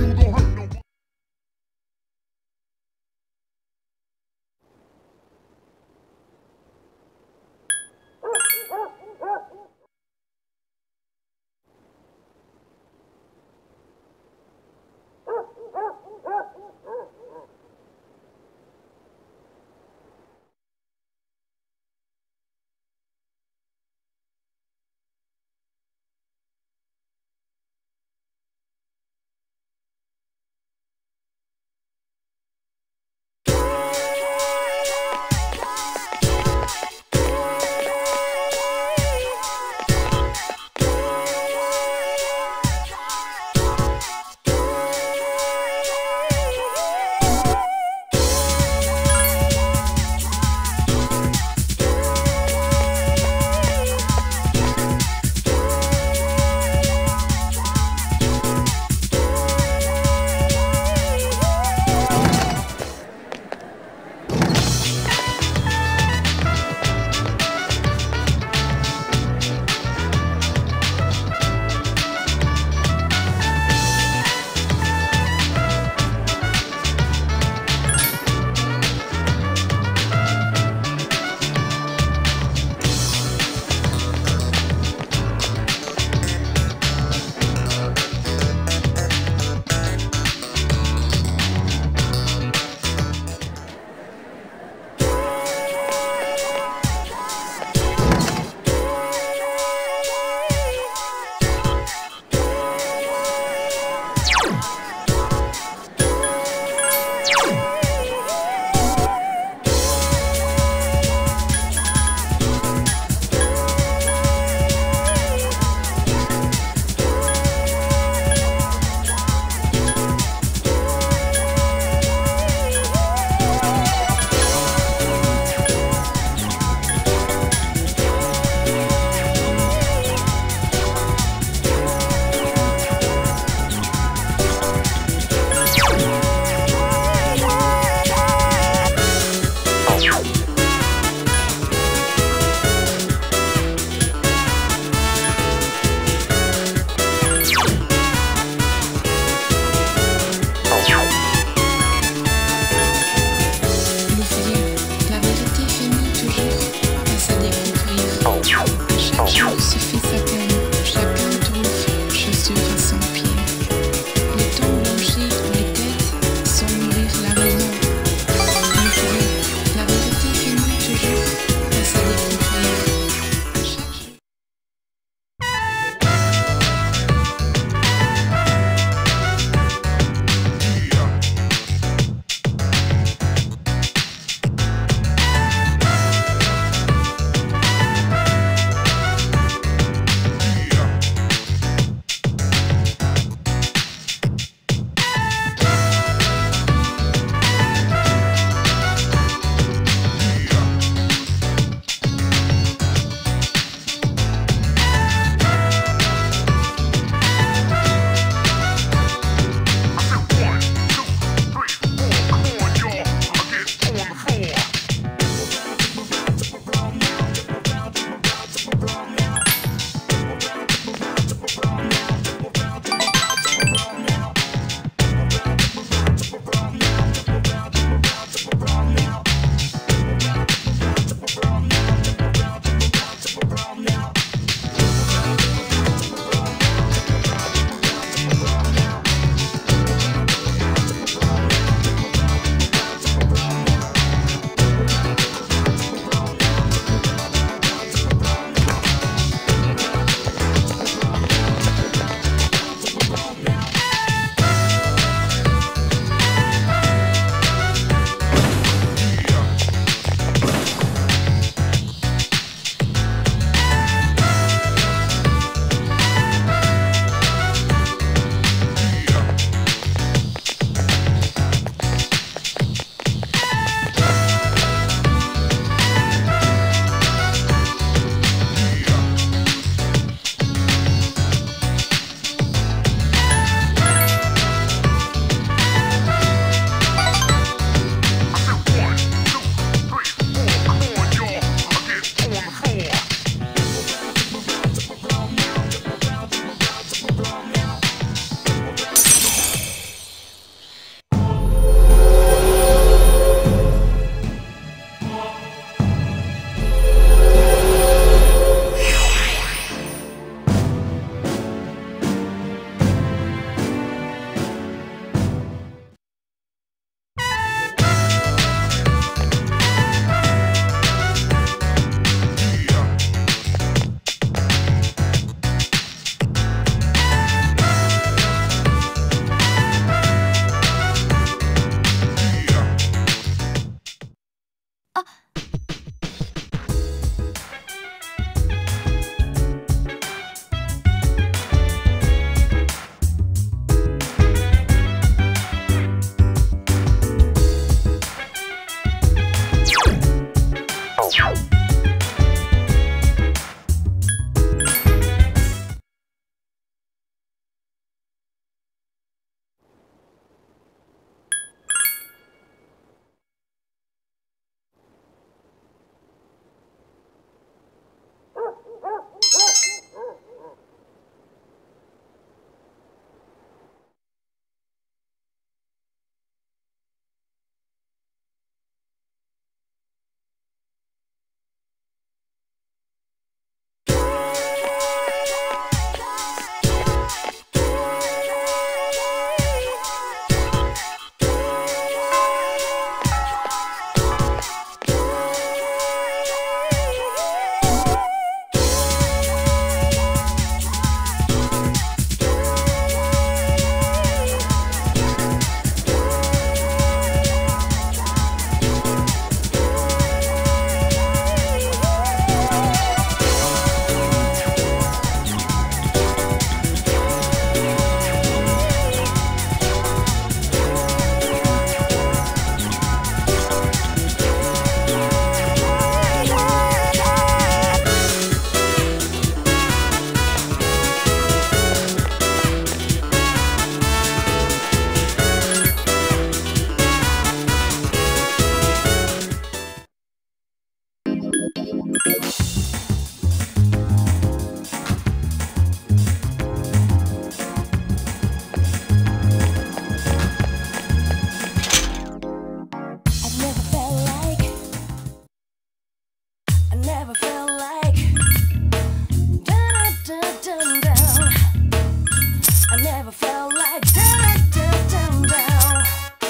never felt like down, down, down, down. I never felt like down, down, down, down.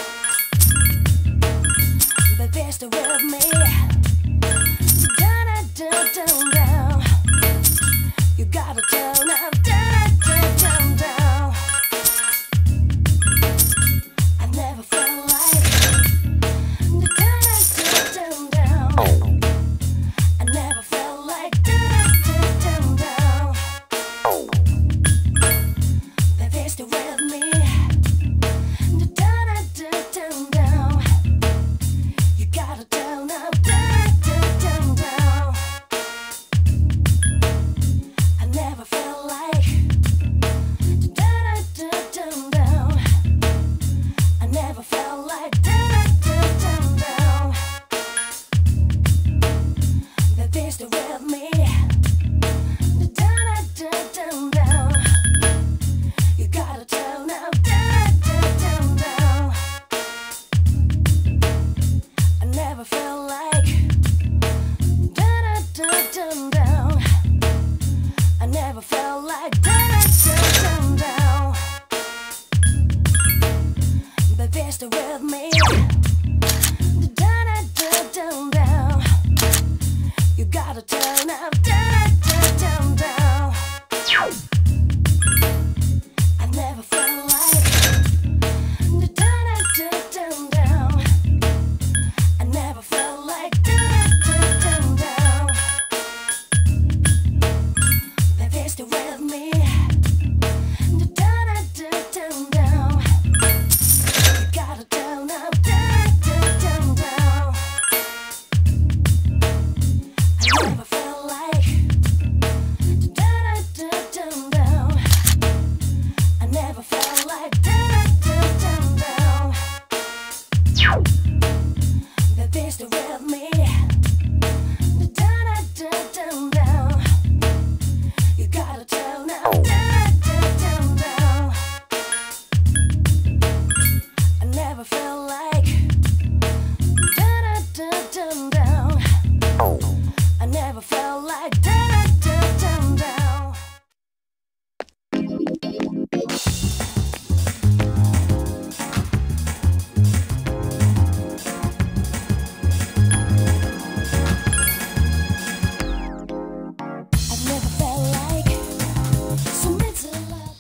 Baby, stay with me. Down, down, down, down. You gotta turn up, down, down, down, down. I never felt like down, down, down, down. I never felt like down, down, down, down. Baby, stay with me. Down, down, down, down. You gotta turn up, down, down, down, down. I never felt like down, down, down, down. I never felt like down, down, down, down. Baby, stay with me. Down, down, down, down. You gotta turn up, down, down, down, down. I never felt like down, down, down, down. I never felt like down, down, down, down. Baby, stay with me. Down, down, down, down. You gotta turn up, down, down, down, down. I never felt like down, down, down, down. I never felt like down, down, down, down. Baby, stay with me. Down, down, down, down. You gotta turn up, down, down, down, down. I never felt like down, down, down, down. I never felt like down, down, down, down. Baby, stay with me. Down, down, down, down. You gotta turn up, down, down, down, down. I never felt like down, down, down, down. I never felt like down, down, down, down. I've never felt like so meant to love.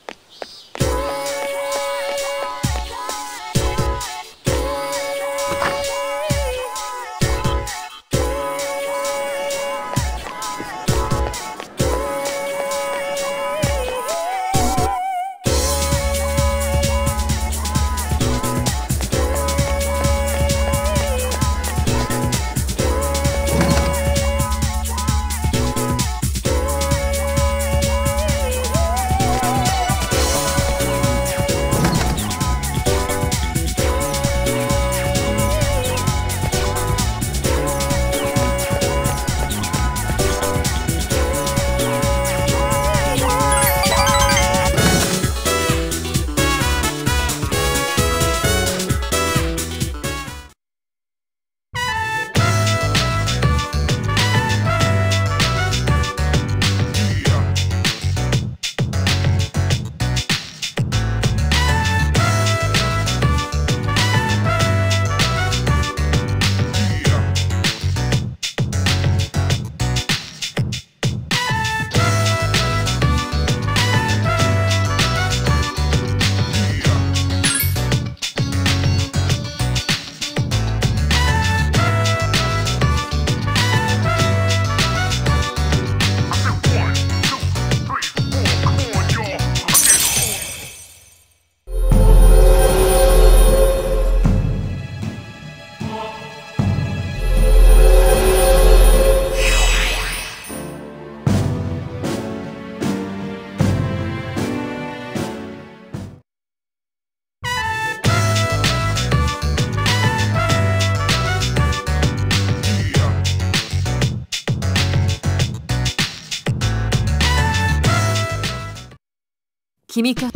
君か。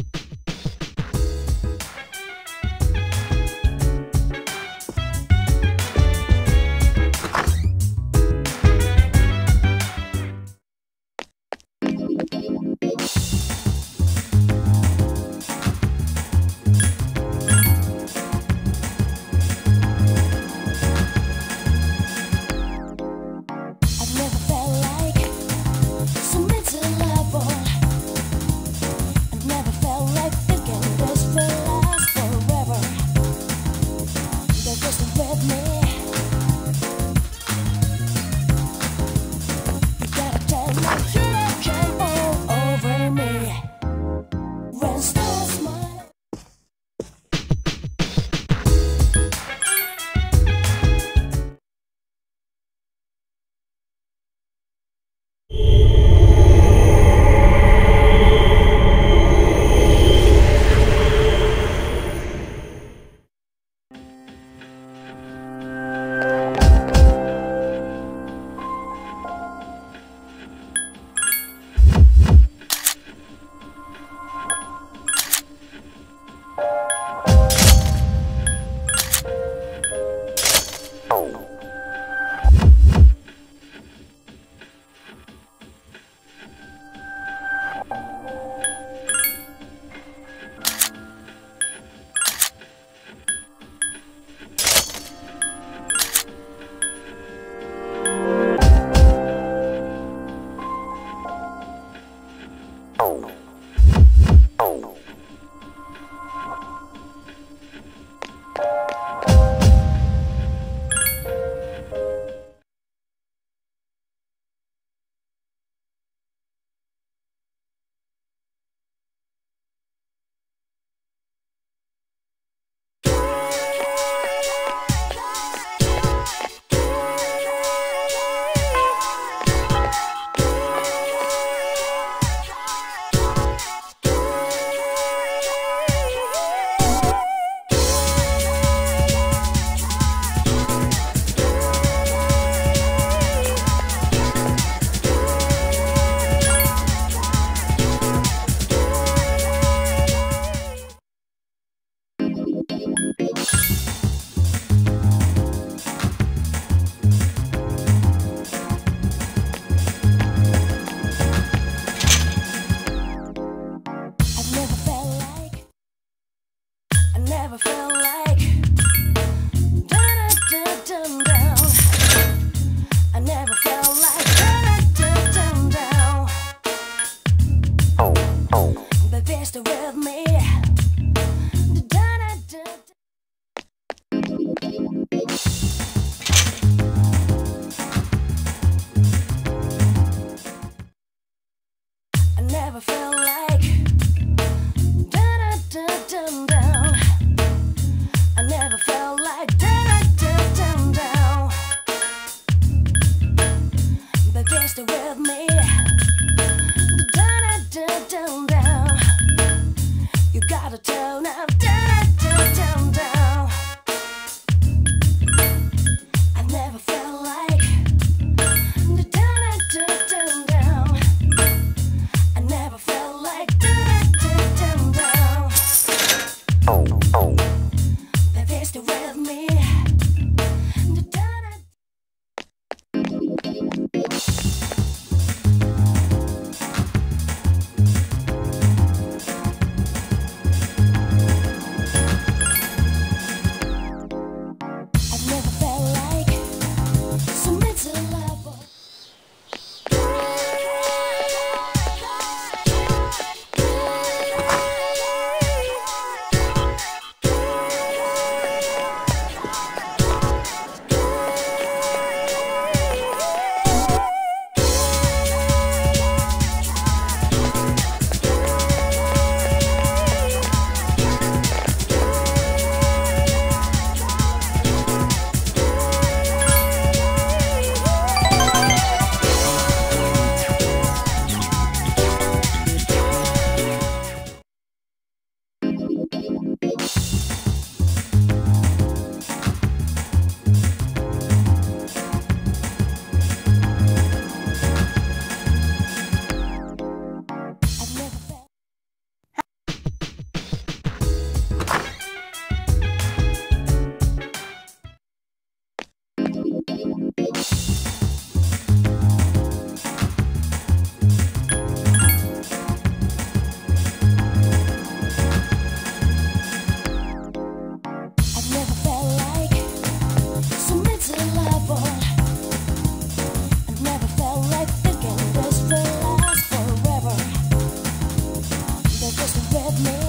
let me